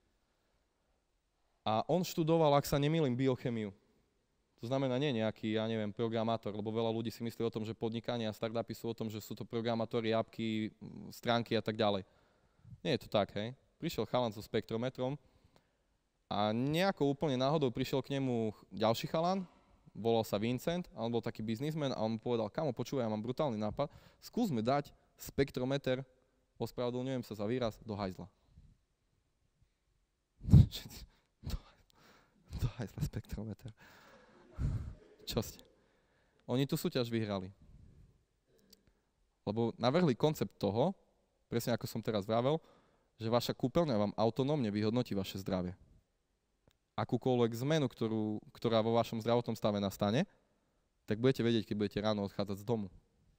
[SPEAKER 2] A on študoval, ak sa nemýlim, biochemiu. To znamená nie nejaký, ja neviem, programátor, lebo veľa ľudí si myslí o tom, že podnikanie a startupy sú o tom, že sú to programátori, apky, stránky a tak ďalej. Nie je to tak, hej. Prišiel chalan so spektrometrom a nejako úplne náhodou prišiel k nemu ďalší chalan, volal sa Vincent a on bol taký biznismen a on mu povedal, kamo, počúvaj, ja mám brutálny nápad, skúsme dať spektrometer, ospravedlňujem sa za výraz, do hajzla. Do hajzla spektrometer. Čo ste? Oni tú súťaž vyhrali. Lebo navrhli koncept toho, presne ako som teraz vravel, že vaša kúpeľňa vám autonómne vyhodnotí vaše zdravie. Akúkoľvek zmenu, ktorá vo vašom zdravotnom stave nastane, tak budete vedieť, keď budete ráno odchádzať z domu.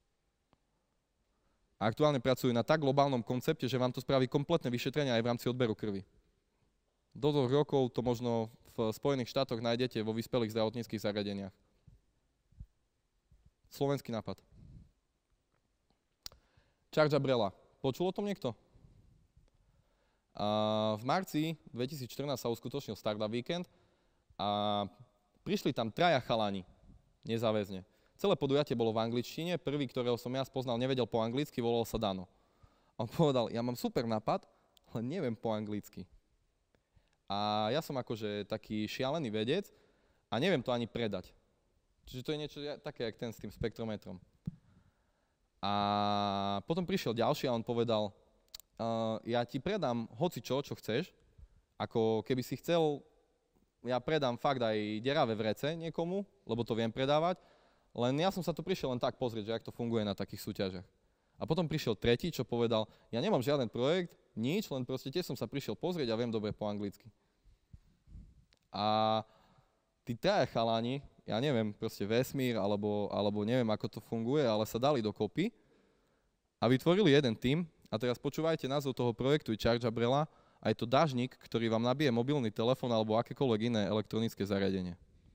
[SPEAKER 2] A aktuálne pracujú na tak globálnom koncepte, že vám to spraví kompletné vyšetrenie aj v rámci odberu krvi. Do 2 rokov to možno v Spojených štátoch nájdete vo vyspelých zdravotníckych zariadeniach. Slovenský nápad. Charge Umbrella. Počul o tom niekto? V marci 2014 sa uskutočnil Startup Weekend a prišli tam 3 chalani, nezáväzne. Celé podujatie bolo v angličtine, prvý, ktorého som ja spoznal, nevedel po anglicky, volal sa Dano. On povedal, ja mám super nápad, ale neviem po anglicky. A ja som akože taký šialený vedec a neviem to ani predať. Čiže to je niečo také, jak ten s tým spektrometrom. A potom prišiel ďalší a on povedal, ja ti predám hocičo, čo chceš, ako keby si chcel, ja predám fakt aj deravé vrece niekomu, lebo to viem predávať, len ja som sa tu prišiel len tak pozrieť, že jak to funguje na takých súťažiach. A potom prišiel tretí, čo povedal, ja nemám žiaden projekt, nič, len proste tiež som sa prišiel pozrieť a viem dobre po anglicky. A tí 3 chalani, ja neviem, proste vesmír, alebo neviem, ako to funguje, ale sa dali dokopy a vytvorili jeden tím. A teraz počúvajte názov toho projektu Charge Umbrella a je to dážnik, ktorý vám nabije mobilný telefón alebo akékoľvek iné elektronické zariadenie.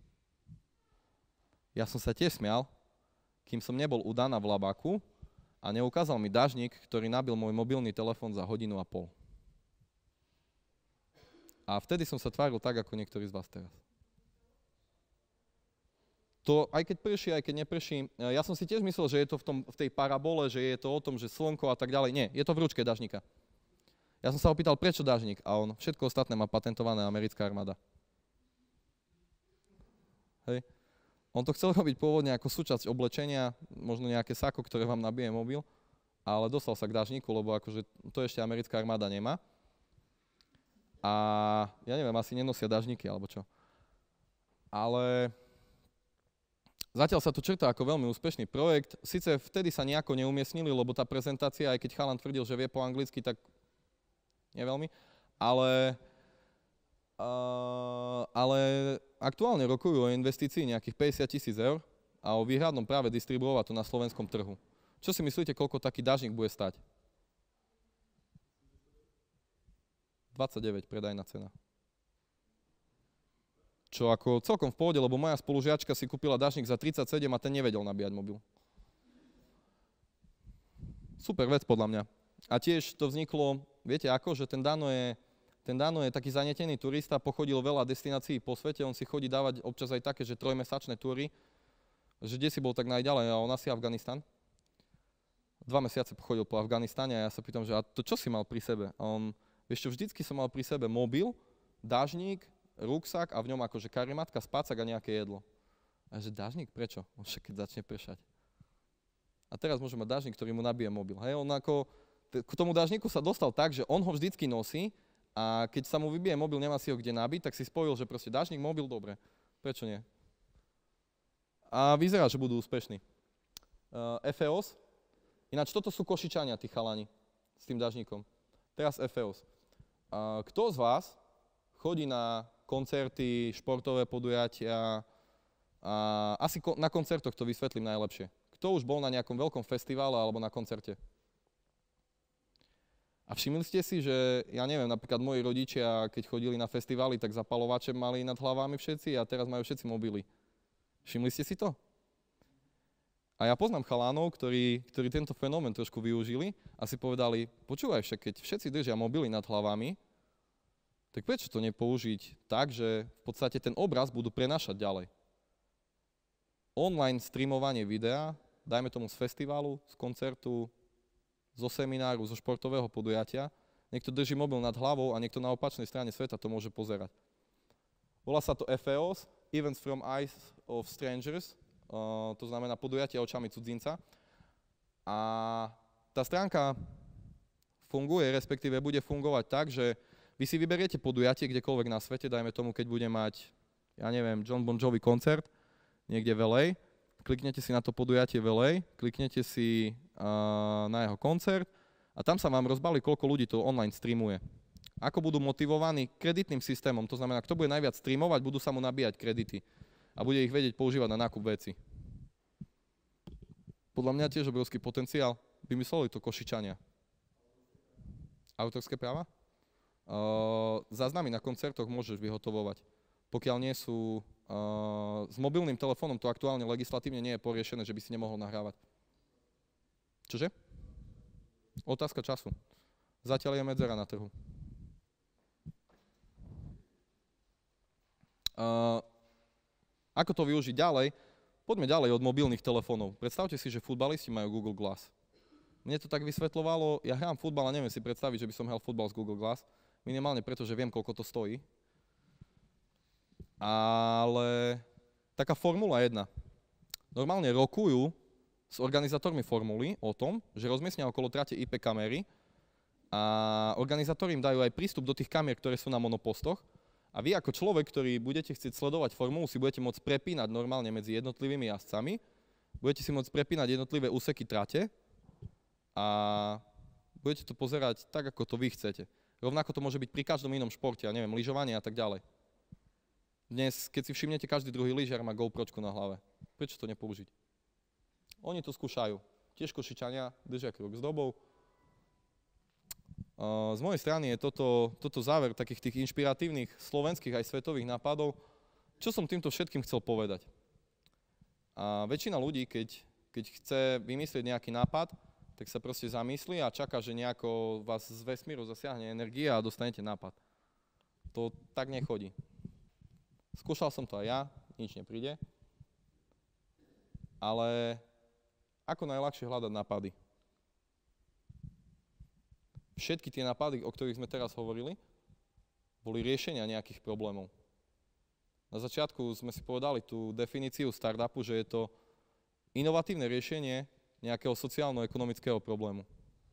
[SPEAKER 2] Ja som sa tiež smial, kým som nebol u Dana v Labaku a neukázal mi dážnik, ktorý nabil môj mobilný telefón za 1,5 hodiny. A vtedy som sa tváril tak, ako niektorí z vás teraz. To aj keď prší, aj keď neprší, ja som si tiež myslel, že je to v tej parabole, že je to o tom, že slnko a tak ďalej. Nie, je to v ručke dážnika. Ja som sa opýtal, prečo dážnik? A on, všetko ostatné má patentované americká armáda. Hej. On to chcel robiť pôvodne ako súčasť oblečenia, možno nejaké sako, ktoré vám nabije mobil, ale dostal sa k dážniku, lebo akože to ešte americká armáda nemá. A ja neviem, asi nenosia dážniky, alebo čo. Ale zatiaľ sa to črtá ako veľmi úspešný projekt. Sice vtedy sa nejako neumiestnili, lebo tá prezentácia, aj keď chalan tvrdil, že vie po anglicky, tak neveľmi. Ale aktuálne rokujú o investícii nejakých 50 000 eur a o výhradnom práve distribuovať to na slovenskom trhu. Čo si myslíte, koľko taký dážnik bude stať? 29 predajná cena. Čo ako celkom v pohode, lebo moja spolužiačka si kúpila dážnik za 37 a ten nevedel nabíjať mobil. Super vec podľa mňa. A tiež to vzniklo, viete ako, že ten Dano je taký zanetený turista, pochodil veľa destinácií po svete, on si chodí dávať občas aj také, že 3-mesačné túry, že kde si bol tak najďalej a on asi Afganistan. 2 mesiace pochodil po Afganistane a ja sa pýtam, že a to čo si mal pri sebe? A on, vieš čo, vždycky som mal pri sebe mobil, dážnik, ruksak a v ňom akože karimatka, spácak a nejaké jedlo. A že dážnik, prečo? On však keď začne pršať. A teraz môže mať dážnik, ktorý mu nabije mobil. Hej, on ako k tomu dážniku sa dostal tak, že on ho vždycky nosí a keď sa mu vybije mobil, nemá si ho kde nabiť, tak si spojil, že proste dážnik, mobil, dobre. Prečo nie? A vyzerá, že budú úspešní. FEOS. Ináč toto sú Košičania, tí chalani s tým dážnikom. Teraz FEOS. Kto z vás chodí na koncerty, športové podujatia a asi na koncertoch to vysvetlím najlepšie. Kto už bol na nejakom veľkom festivale alebo na koncerte? A všimli ste si, že, ja neviem, napríklad moji rodičia, keď chodili na festivály, tak zapalovače mali nad hlavami všetci a teraz majú všetci mobily. Všimli ste si to? A ja poznám chalánov, ktorí tento fenomén trošku využili a si povedali, počúvaj však, keď všetci držia mobily nad hlavami, tak prečo to nepoužiť tak, že v podstate ten obraz budú prenášať ďalej? Online streamovanie videa, dajme tomu z festivalu, z koncertu, zo semináru, zo športového podujatia, niekto drží mobil nad hlavou a niekto na opačnej strane sveta to môže pozerať. Volá sa to FEOS, Events from Eyes of Strangers, to znamená podujatie očami cudzinca. A tá stránka funguje, respektíve bude fungovať tak, že vy si vyberiete podujatie kdekoľvek na svete, dajme tomu, keď bude mať, ja neviem, John Bon Jovi koncert niekde v LA, kliknete si na to podujatie v LA, kliknete si na jeho koncert A tam sa vám rozbalí, koľko ľudí to online streamuje. Ako budú motivovaní kreditným systémom, to znamená, kto bude najviac streamovať, budú sa mu nabíjať kredity a bude ich vedieť používať na nákup veci. Podľa mňa tiež obrovský potenciál, vymysleli to Košičania. Autorské práva? Záznamy na koncertoch môžeš vyhotovovať. Pokiaľ nie sú s mobilným telefónom, to aktuálne legislatívne nie je poriešené, že by si nemohol nahrávať. Čože? Otázka času. Zatiaľ je medzera na trhu. Ako to využiť ďalej? Poďme ďalej od mobilných telefónov. Predstavte si, že futbalisti majú Google Glass. Mne to tak vysvetľovalo, ja hrám futbal a neviem si predstaviť, že by som hral futbal z Google Glass. Minimálne preto, že viem, koľko to stojí. Ale taká Formula 1. Normálne rokujú s organizátormi formuly o tom, že rozmiestnia okolo trate IP kamery a organizátori im dajú aj prístup do tých kamier, ktoré sú na monopostoch. A vy ako človek, ktorý budete chcieť sledovať formulu, si budete môcť prepínať normálne medzi jednotlivými jazdcami, budete si môcť prepínať jednotlivé úseky trate a budete to pozerať tak, ako to vy chcete. Rovnako to môže byť pri každom inom športe, ja neviem, lyžovanie a tak ďalej. Dnes, keď si všimnete, každý druhý lyžiar má GoPročku na hlave. Prečo to nepoužiť? Oni to skúšajú. Tiež Košičania držia krok s dobou. Z mojej strany je toto záver takých tých inšpiratívnych slovenských aj svetových nápadov. Čo som týmto všetkým chcel povedať? A väčšina ľudí, keď chce vymyslieť nejaký nápad, tak sa proste zamyslí a čaká, že nejako vás z vesmíru zasiahne energia a dostanete nápad. To tak nechodí. Skúšal som to aj ja, nič nepríde. Ale ako najľahšie hľadať nápady? Všetky tie nápady, o ktorých sme teraz hovorili, boli riešenia nejakých problémov. Na začiatku sme si povedali tú definíciu startupu, že je to inovatívne riešenie nejakého sociálno-ekonomického problému.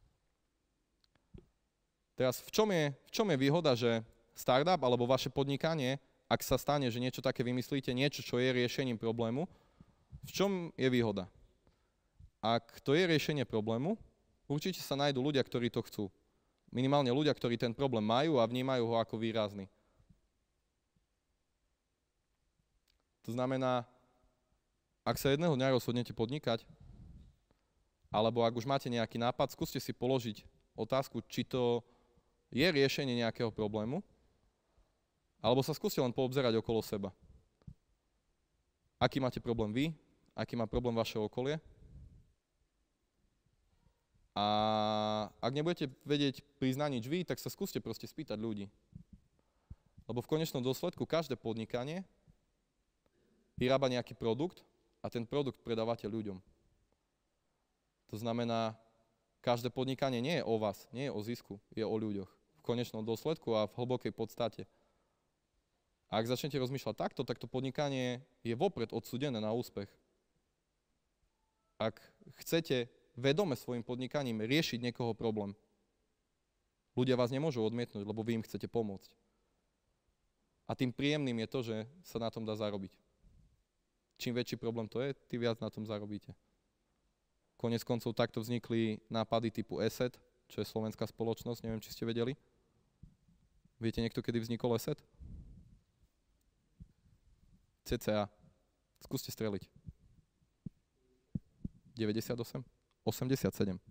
[SPEAKER 2] Teraz, v čom je výhoda, že startup alebo vaše podnikanie, ak sa stane, že niečo také vymyslíte, niečo, čo je riešením problému, v čom je výhoda? Ak to je riešenie problému, určite sa nájdú ľudia, ktorí to chcú. Minimálne ľudia, ktorí ten problém majú a vnímajú ho ako výrazný. To znamená, ak sa jedného dňa rozhodnete podnikať, alebo ak už máte nejaký nápad, skúste si položiť otázku, či to je riešenie nejakého problému, alebo sa skúste len poobzerať okolo seba. Aký máte problém vy, aký má problém vaše okolie. A ak nebudete vedieť priznať nič vy, tak sa skúste proste spýtať ľudí. Lebo v konečnom dôsledku každé podnikanie vyrába nejaký produkt a ten produkt predávate ľuďom. To znamená, každé podnikanie nie je o vás, nie je o zisku, je o ľuďoch. V konečnom dôsledku a v hlbokej podstate. A ak začnete rozmýšľať takto, tak to podnikanie je vopred odsúdené na úspech. Ak chcete vedome svojim podnikaním riešiť niekoho problém, ľudia vás nemôžu odmietnúť, lebo vy im chcete pomôcť. A tým príjemným je to, že sa na tom dá zarobiť. Čím väčší problém to je, tým viac na tom zarobíte. Koniec koncov takto vznikli nápady typu ESET, čo je slovenská spoločnosť, neviem, či ste vedeli. Viete niekto, kedy vznikol ESET? CCA. Skúste streliť. 98? 87.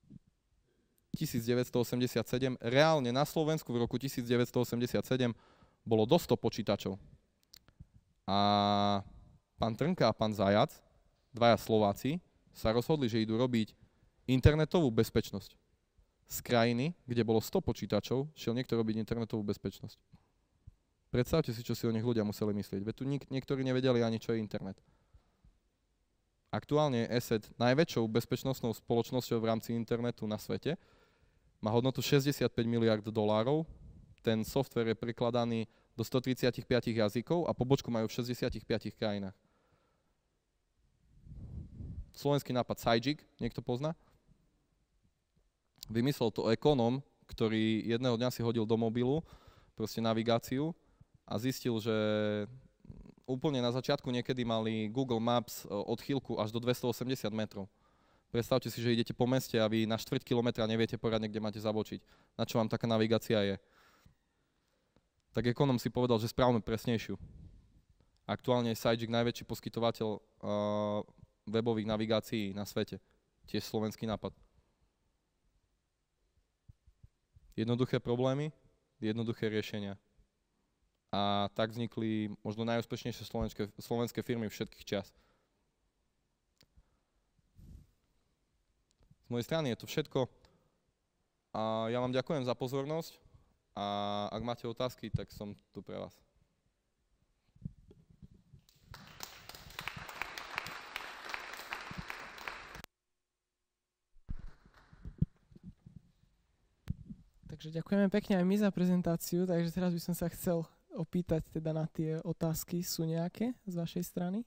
[SPEAKER 2] 1987. Reálne na Slovensku v roku 1987 bolo do 100 počítačov. A pán Trnka a pán Zajac, dvaja Slováci, sa rozhodli, že idú robiť internetovú bezpečnosť. Z krajiny, kde bolo 100 počítačov, šiel niekto robiť internetovú bezpečnosť. Predstavte si, čo si o nich ľudia museli myslieť. Veď tu niektorí nevedeli ani, čo je internet. Aktuálne je ESET najväčšou bezpečnostnou spoločnosťou v rámci internetu na svete. Má hodnotu 65 miliard $. Ten software je prekladaný do 135 jazykov a pobočku majú v 65 krajinách. Slovenský nápad Sajik, niekto pozná? Vymyslel to ekonóm, ktorý jedného dňa si hodil do mobilu proste navigáciu a zistil, že úplne na začiatku niekedy mali Google Maps odchýlku až do 280 metrov. Predstavte si, že idete po meste a vy na 1/4 kilometra neviete poradne, kde máte zabočiť. Na čo vám taká navigácia je? Tak ekonom si povedal, že správame presnejšiu. Aktuálne je Sygic najväčší poskytovateľ webových navigácií na svete. Tiež slovenský nápad. Jednoduché problémy, jednoduché riešenia. A tak vznikli možno najúspešnejšie slovenské firmy všetkých čias. Z mojej strany je to všetko. A ja vám ďakujem za pozornosť a ak máte otázky, tak som tu pre vás.
[SPEAKER 1] Takže ďakujeme pekne aj my za prezentáciu, takže teraz by som sa chcel opýtať teda na tie otázky. Sú nejaké z vašej strany?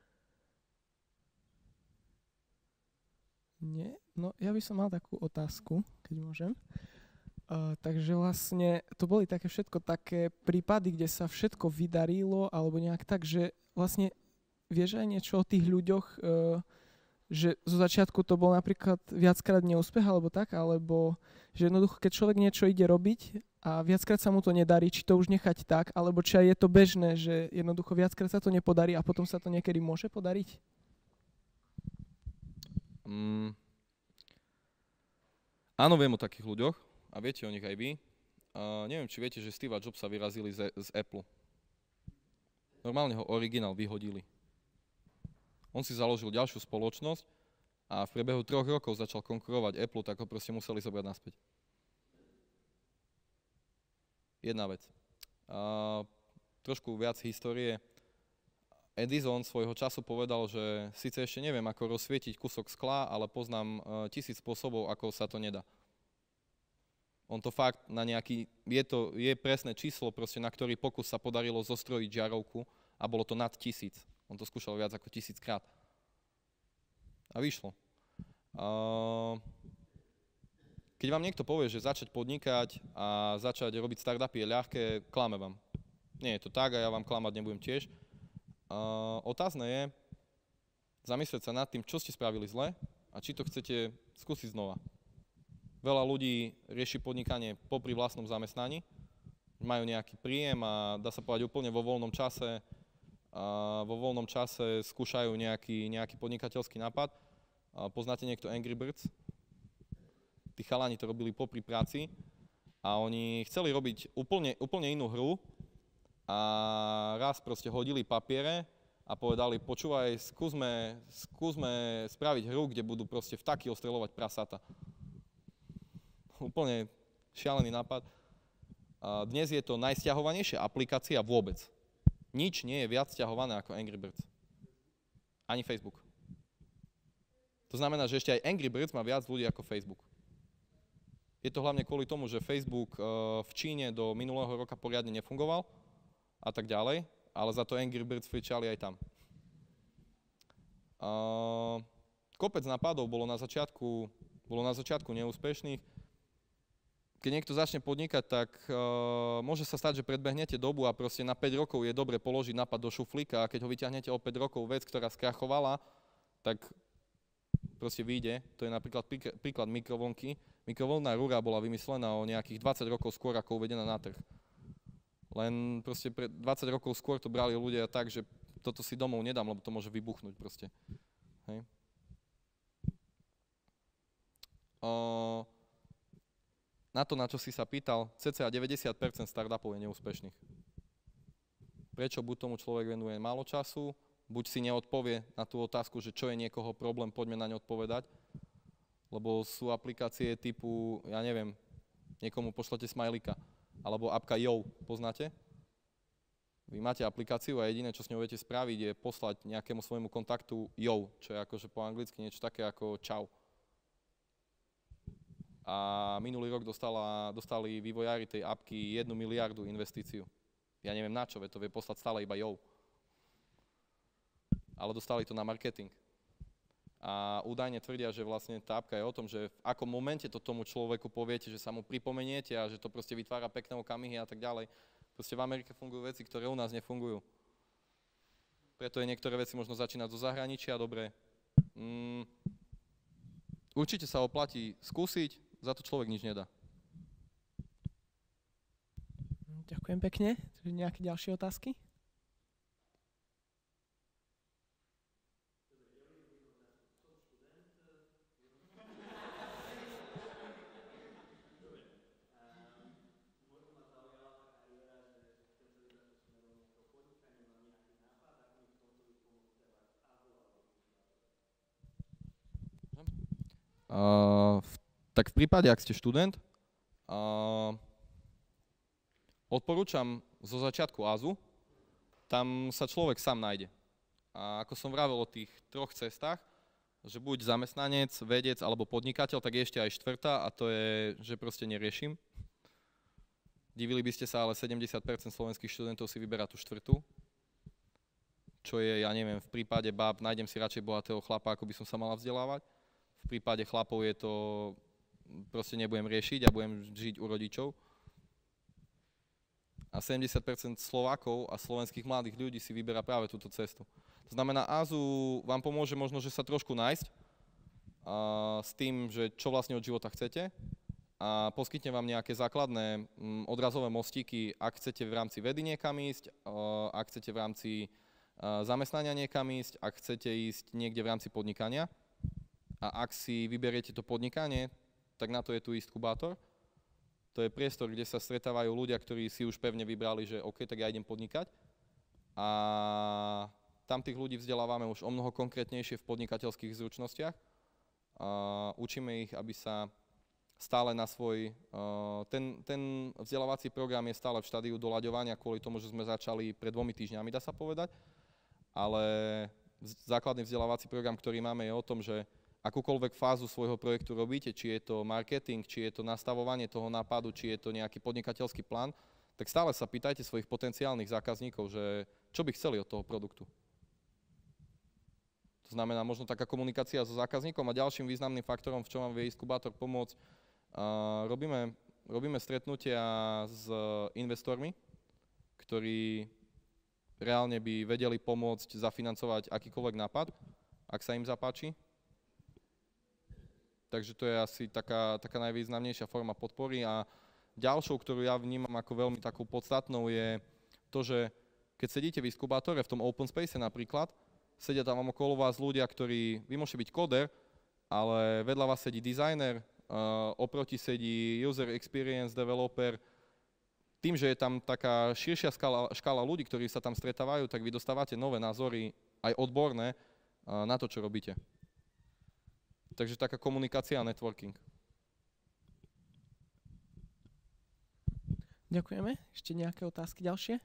[SPEAKER 1] Nie? No ja by som mal takú otázku, keď môžem. Takže vlastne to boli také všetko také prípady, kde sa všetko vydarilo, alebo nejak tak, že vlastne vieš aj niečo o tých ľuďoch, že zo začiatku to bol napríklad viackrát neúspech alebo tak, alebo že jednoducho, keď človek niečo ide robiť a viackrát sa mu to nedarí, či to už nechať tak, alebo či aj je to bežné, že jednoducho viackrát sa to nepodarí a potom sa to niekedy môže podariť?
[SPEAKER 2] Áno, viem o takých ľuďoch a viete o nich aj vy. Neviem, či viete, že Steva Jobsa vyrazili z Apple. Normálne ho originál vyhodili. On si založil ďalšiu spoločnosť a v priebehu 3 rokov začal konkurovať Apple, tak ho proste museli zobrať naspäť. Jedna vec. Trošku viac histórie. Edison svojho času povedal, že síce ešte neviem, ako rozsvietiť kúsok skla, ale poznám 1000 spôsobov, ako sa to nedá. On to fakt na nejaký, je presné číslo, proste, na ktorý pokus sa podarilo zostrojiť žiarovku a bolo to nad 1000. On to skúšal viac ako 1000 krát. A vyšlo. Keď vám niekto povie, že začať podnikať a začať robiť startupy je ľahké, klame vám. Nie je to tak a ja vám klamať nebudem tiež. Otázne je zamyslieť sa nad tým, čo ste spravili zle a či to chcete skúsiť znova. Veľa ľudí rieši podnikanie popri vlastnom zamestnaní, majú nejaký príjem a dá sa povedať úplne vo voľnom čase skúšajú nejaký podnikateľský nápad. Poznáte niekto Angry Birds? Tí chalani to robili popri práci a oni chceli robiť úplne inú hru a raz proste hodili papiere a povedali, počúvaj, skúsme spraviť hru, kde budú proste vtáky ostreľovať prasata. Úplne šialený nápad. Dnes je to najsťahovanejšia aplikácia vôbec. Nič nie je viac sťahované ako Angry Birds. Ani Facebook. To znamená, že ešte aj Angry Birds má viac ľudí ako Facebook. Je to hlavne kvôli tomu, že Facebook v Číne do minulého roka poriadne nefungoval a tak ďalej, ale za to Angry Birds fičali aj tam. Kopec nápadov bolo na začiatku neúspešných. Keď niekto začne podnikať, tak môže sa stať, že predbehnete dobu a proste na 5 rokov je dobre položiť nápad do šuflíka a keď ho vyťahnete o 5 rokov vec, ktorá skrachovala, tak proste vyjde. To je napríklad príklad mikrovlnky. Mikrovlnná rúra bola vymyslená o nejakých 20 rokov skôr, ako uvedená na trh. Len proste 20 rokov skôr to brali ľudia tak, že toto si domov nedám, lebo to môže vybuchnúť proste. Hej. Na to, na čo si sa pýtal, cca 90% startupov je neúspešných. Prečo? Buď tomu človek venuje málo času, buď si neodpovie na tú otázku, že čo je niekoho problém, poďme na ňu odpovedať. Lebo sú aplikácie typu, ja neviem, niekomu pošlete smajlika, alebo apka Yo, poznáte? Vy máte aplikáciu a jediné, čo s ňou viete spraviť, je poslať nejakému svojmu kontaktu Yo, čo je akože po anglicky niečo také ako čau. A minulý rok dostali vývojári tej apky 1 miliardu investíciu. Ja neviem na čo, to vie poslať stále iba Yo. Ale dostali to na marketing. A údajne tvrdia, že vlastne tá apka je o tom, že v akom momente to tomu človeku poviete, že sa mu pripomeniete a že to proste vytvára pekné okamihy a tak ďalej. Proste v Amerike fungujú veci, ktoré u nás nefungujú. Preto je niektoré veci možno začínať zo zahraničia, dobre. určite sa oplatí skúsiť, za to človek nič nedá.
[SPEAKER 1] Ďakujem pekne. Nejaké ďalšie otázky?
[SPEAKER 2] Tak v prípade, ak ste študent, odporúčam zo začiatku AZU, tam sa človek sám nájde. A ako som vravel o tých 3 cestách, že buď zamestnanec, vedec alebo podnikateľ, tak je ešte aj 4. a to je, že proste neriešim. Divili by ste sa, ale 70% slovenských študentov si vyberá tú 4. Čo je, ja neviem, v prípade báb nájdem si radšej bohatého chlapa, ako by som sa mala vzdelávať. V prípade chlapov je to, proste nebudem riešiť a budem žiť u rodičov. A 70% Slovákov a slovenských mladých ľudí si vyberá práve túto cestu. To znamená, AZU vám pomôže možno, že sa trošku nájsť s tým, že čo vlastne od života chcete a poskytne vám nejaké základné odrazové mostíky, ak chcete v rámci vedy niekam ísť, ak chcete v rámci zamestnania niekam ísť, ak chcete ísť niekde v rámci podnikania. A ak si vyberiete to podnikanie, tak na to je tu inkubátor. To je priestor, kde sa stretávajú ľudia, ktorí si už pevne vybrali, že OK, tak ja idem podnikať. A tam tých ľudí vzdelávame už o mnoho konkrétnejšie v podnikateľských zručnostiach. Učíme ich, aby sa stále na svoj... Ten vzdelávací program je stále v štádiu doľaďovania kvôli tomu, že sme začali pred 2 týždňami, dá sa povedať. Ale základný vzdelávací program, ktorý máme, je o tom, že akúkoľvek fázu svojho projektu robíte, či je to marketing, či je to nastavovanie toho nápadu, či je to nejaký podnikateľský plán, tak stále sa pýtajte svojich potenciálnych zákazníkov, že čo by chceli od toho produktu. To znamená možno taká komunikácia so zákazníkom a ďalším významným faktorom, v čom vám vie inkubátor pomôcť. Robíme stretnutia s investormi, ktorí reálne by vedeli pomôcť zafinancovať akýkoľvek nápad, ak sa im zapáči. Takže to je asi taká najvýznamnejšia forma podpory a ďalšou, ktorú ja vnímam ako veľmi takou podstatnou je to, že keď sedíte v inkubátore, v tom open space napríklad, sedia tam okolo vás ľudia, ktorí, vy môžete byť koder, ale vedľa vás sedí dizajner, oproti sedí user experience developer. Tým, že je tam taká širšia škála ľudí, ktorí sa tam stretávajú, tak vy dostávate nové názory, aj odborné, na to, čo robíte. Takže taká komunikácia a networking.
[SPEAKER 1] Ďakujeme. Ešte nejaké otázky ďalšie?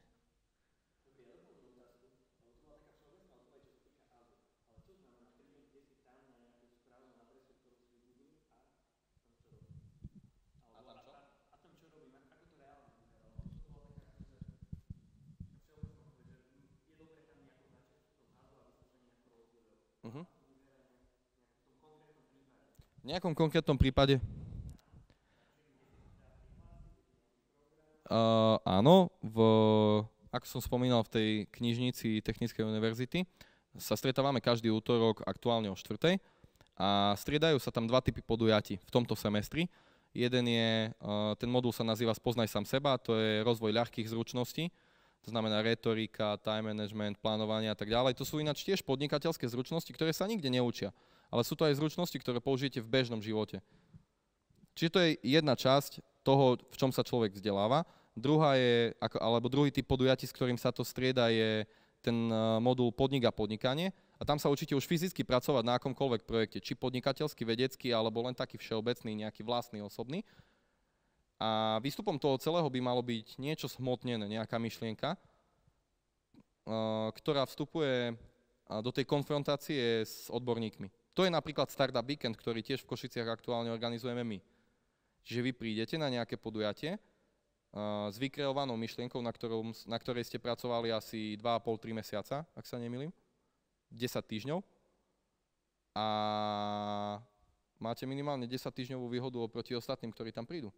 [SPEAKER 2] V nejakom konkrétnom prípade? Áno, ako som spomínal v tej knižnici Technickej univerzity, sa stretávame každý útorok aktuálne o 4:00 a striedajú sa tam 2 typy podujatí v tomto semestri. Jeden je, ten modul sa nazýva Spoznaj sám seba, to je rozvoj ľahkých zručností, to znamená retorika, time management, plánovanie a tak ďalej. To sú ináč tiež podnikateľské zručnosti, ktoré sa nikde neučia, ale sú to aj zručnosti, ktoré použijete v bežnom živote. Čiže to je jedna časť toho, v čom sa človek vzdeláva. Druhý typ podujatí, s ktorým sa to strieda, je ten modul Podnik a podnikanie. A tam sa učíte už fyzicky pracovať na akomkoľvek projekte, či podnikateľský, vedecký, alebo len taký všeobecný, nejaký vlastný, osobný. A výstupom toho celého by malo byť niečo zhmotnené, nejaká myšlienka, ktorá vstupuje do tej konfrontácie s odborníkmi. To je napríklad Startup Weekend, ktorý tiež v Košiciach aktuálne organizujeme my. Čiže vy prídete na nejaké podujatie s vykreovanou myšlienkou, na ktorej ste pracovali asi 2,5–3 mesiaca, ak sa nemýlim, 10 týždňov. A máte minimálne 10 týždňovú výhodu oproti ostatným, ktorí tam prídu.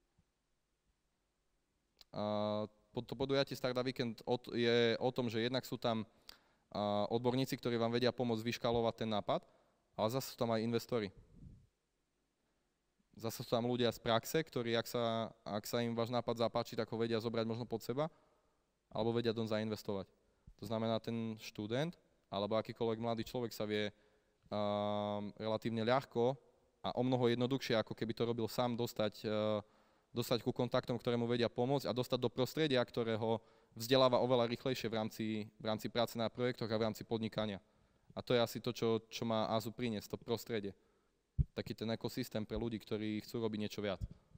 [SPEAKER 2] To podujatie Startup Weekend je o tom, že jednak sú tam odborníci, ktorí vám vedia pomôcť vyškalovať ten nápad, ale zase sú tam aj investori. zase sú tam ľudia z praxe, ktorí, ak sa im váš nápad zapáči, tak ho vedia zobrať možno pod seba, alebo vedia doň zainvestovať. To znamená, ten študent, alebo akýkoľvek mladý človek sa vie relatívne ľahko a o mnoho jednoduchšie, ako keby to robil sám, dostať ku kontaktom, ktoré mu vedia pomôcť a dostať do prostredia, ktoré ho vzdeláva oveľa rýchlejšie v rámci práce na projektoch a v rámci podnikania. A to je asi to, čo má Azu priniesť, to prostredie. Taký ten ekosystém pre ľudí, ktorí chcú robiť niečo viac.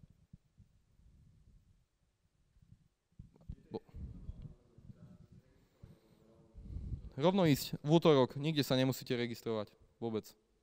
[SPEAKER 2] Rovno ísť v útorok, nikde sa nemusíte registrovať vôbec.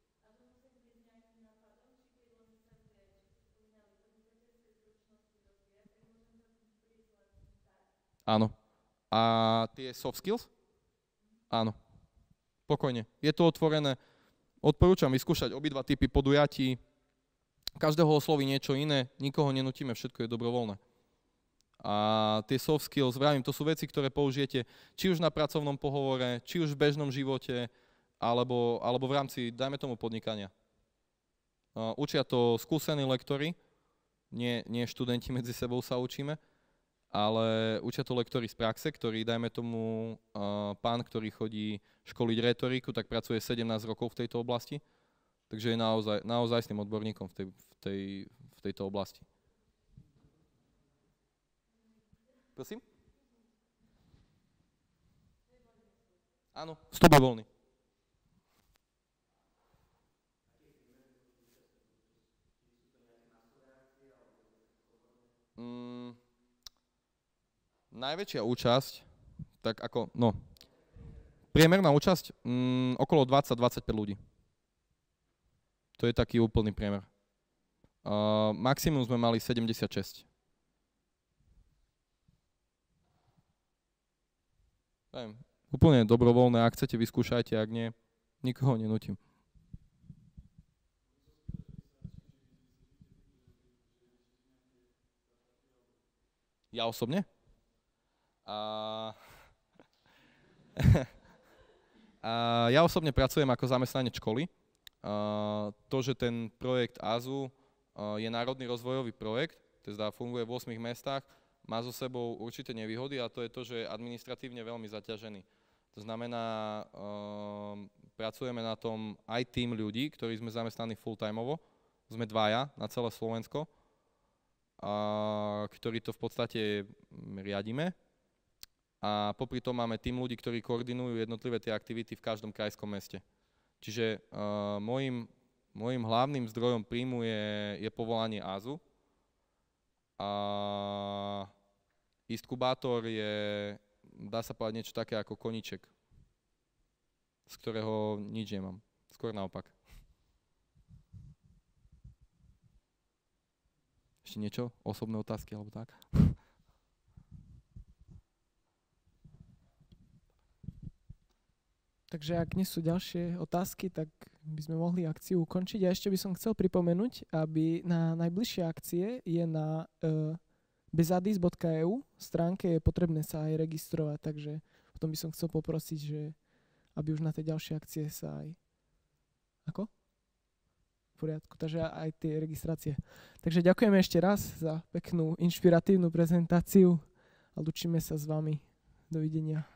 [SPEAKER 2] Áno. A tie soft skills? Áno. Pokojne. Je to otvorené. Odporúčam vyskúšať obidva typy podujatí. Každého osloví niečo iné, nikoho nenutíme, všetko je dobrovoľné. A tie soft skills, vravím, to sú veci, ktoré použijete či už na pracovnom pohovore, či už v bežnom živote, alebo v rámci, dajme tomu, podnikania. Učia to skúsení lektori, nie študenti medzi sebou sa učíme, ale učia to lektori z praxe, ktorý, dajme tomu, pán, ktorý chodí školiť retoriku, tak pracuje 17 rokov v tejto oblasti, takže je naozaj s tým odborníkom v tejto oblasti. Prosím? Áno, vstup je voľný. Najväčšia účasť, tak ako, no, priemerná účasť okolo 20-25 ľudí. To je taký úplný priemer. Maximum sme mali 76. Úplne dobrovoľné, ak chcete, vyskúšajte, ak nie, nikoho nenútim. Ja osobne? Ja osobne pracujem ako zamestnanec školy. To, že ten projekt Azu je národný rozvojový projekt, teda funguje v 8 mestách, má so sebou určité nevýhody a to je to, že je administratívne veľmi zaťažený. To znamená, pracujeme na tom aj tým ľudí, ktorí sme zamestnaní full-timeovo, sme dvaja na celé Slovensko, ktorí to v podstate riadime. A popri tom máme tým ľudí, ktorí koordinujú jednotlivé tie aktivity v každom krajskom meste. Čiže môjim hlavným zdrojom príjmu je povolanie Azu. A Istkubátor je, dá sa povedať, niečo také ako koníček, z ktorého nič nemám. Skôr naopak. Ešte niečo? Osobné otázky alebo tak?
[SPEAKER 1] Takže ak nie sú ďalšie otázky, tak by sme mohli akciu ukončiť. A ešte by som chcel pripomenúť, aby na najbližšie akcie je na bezadis.eu stránke je potrebné sa aj registrovať, takže potom by som chcel poprosiť, že aby už na tie ďalšie akcie sa aj... Ako? V poriadku, takže aj tie registrácie. Takže ďakujeme ešte raz za peknú, inšpiratívnu prezentáciu a lúčime sa s vami. Dovidenia.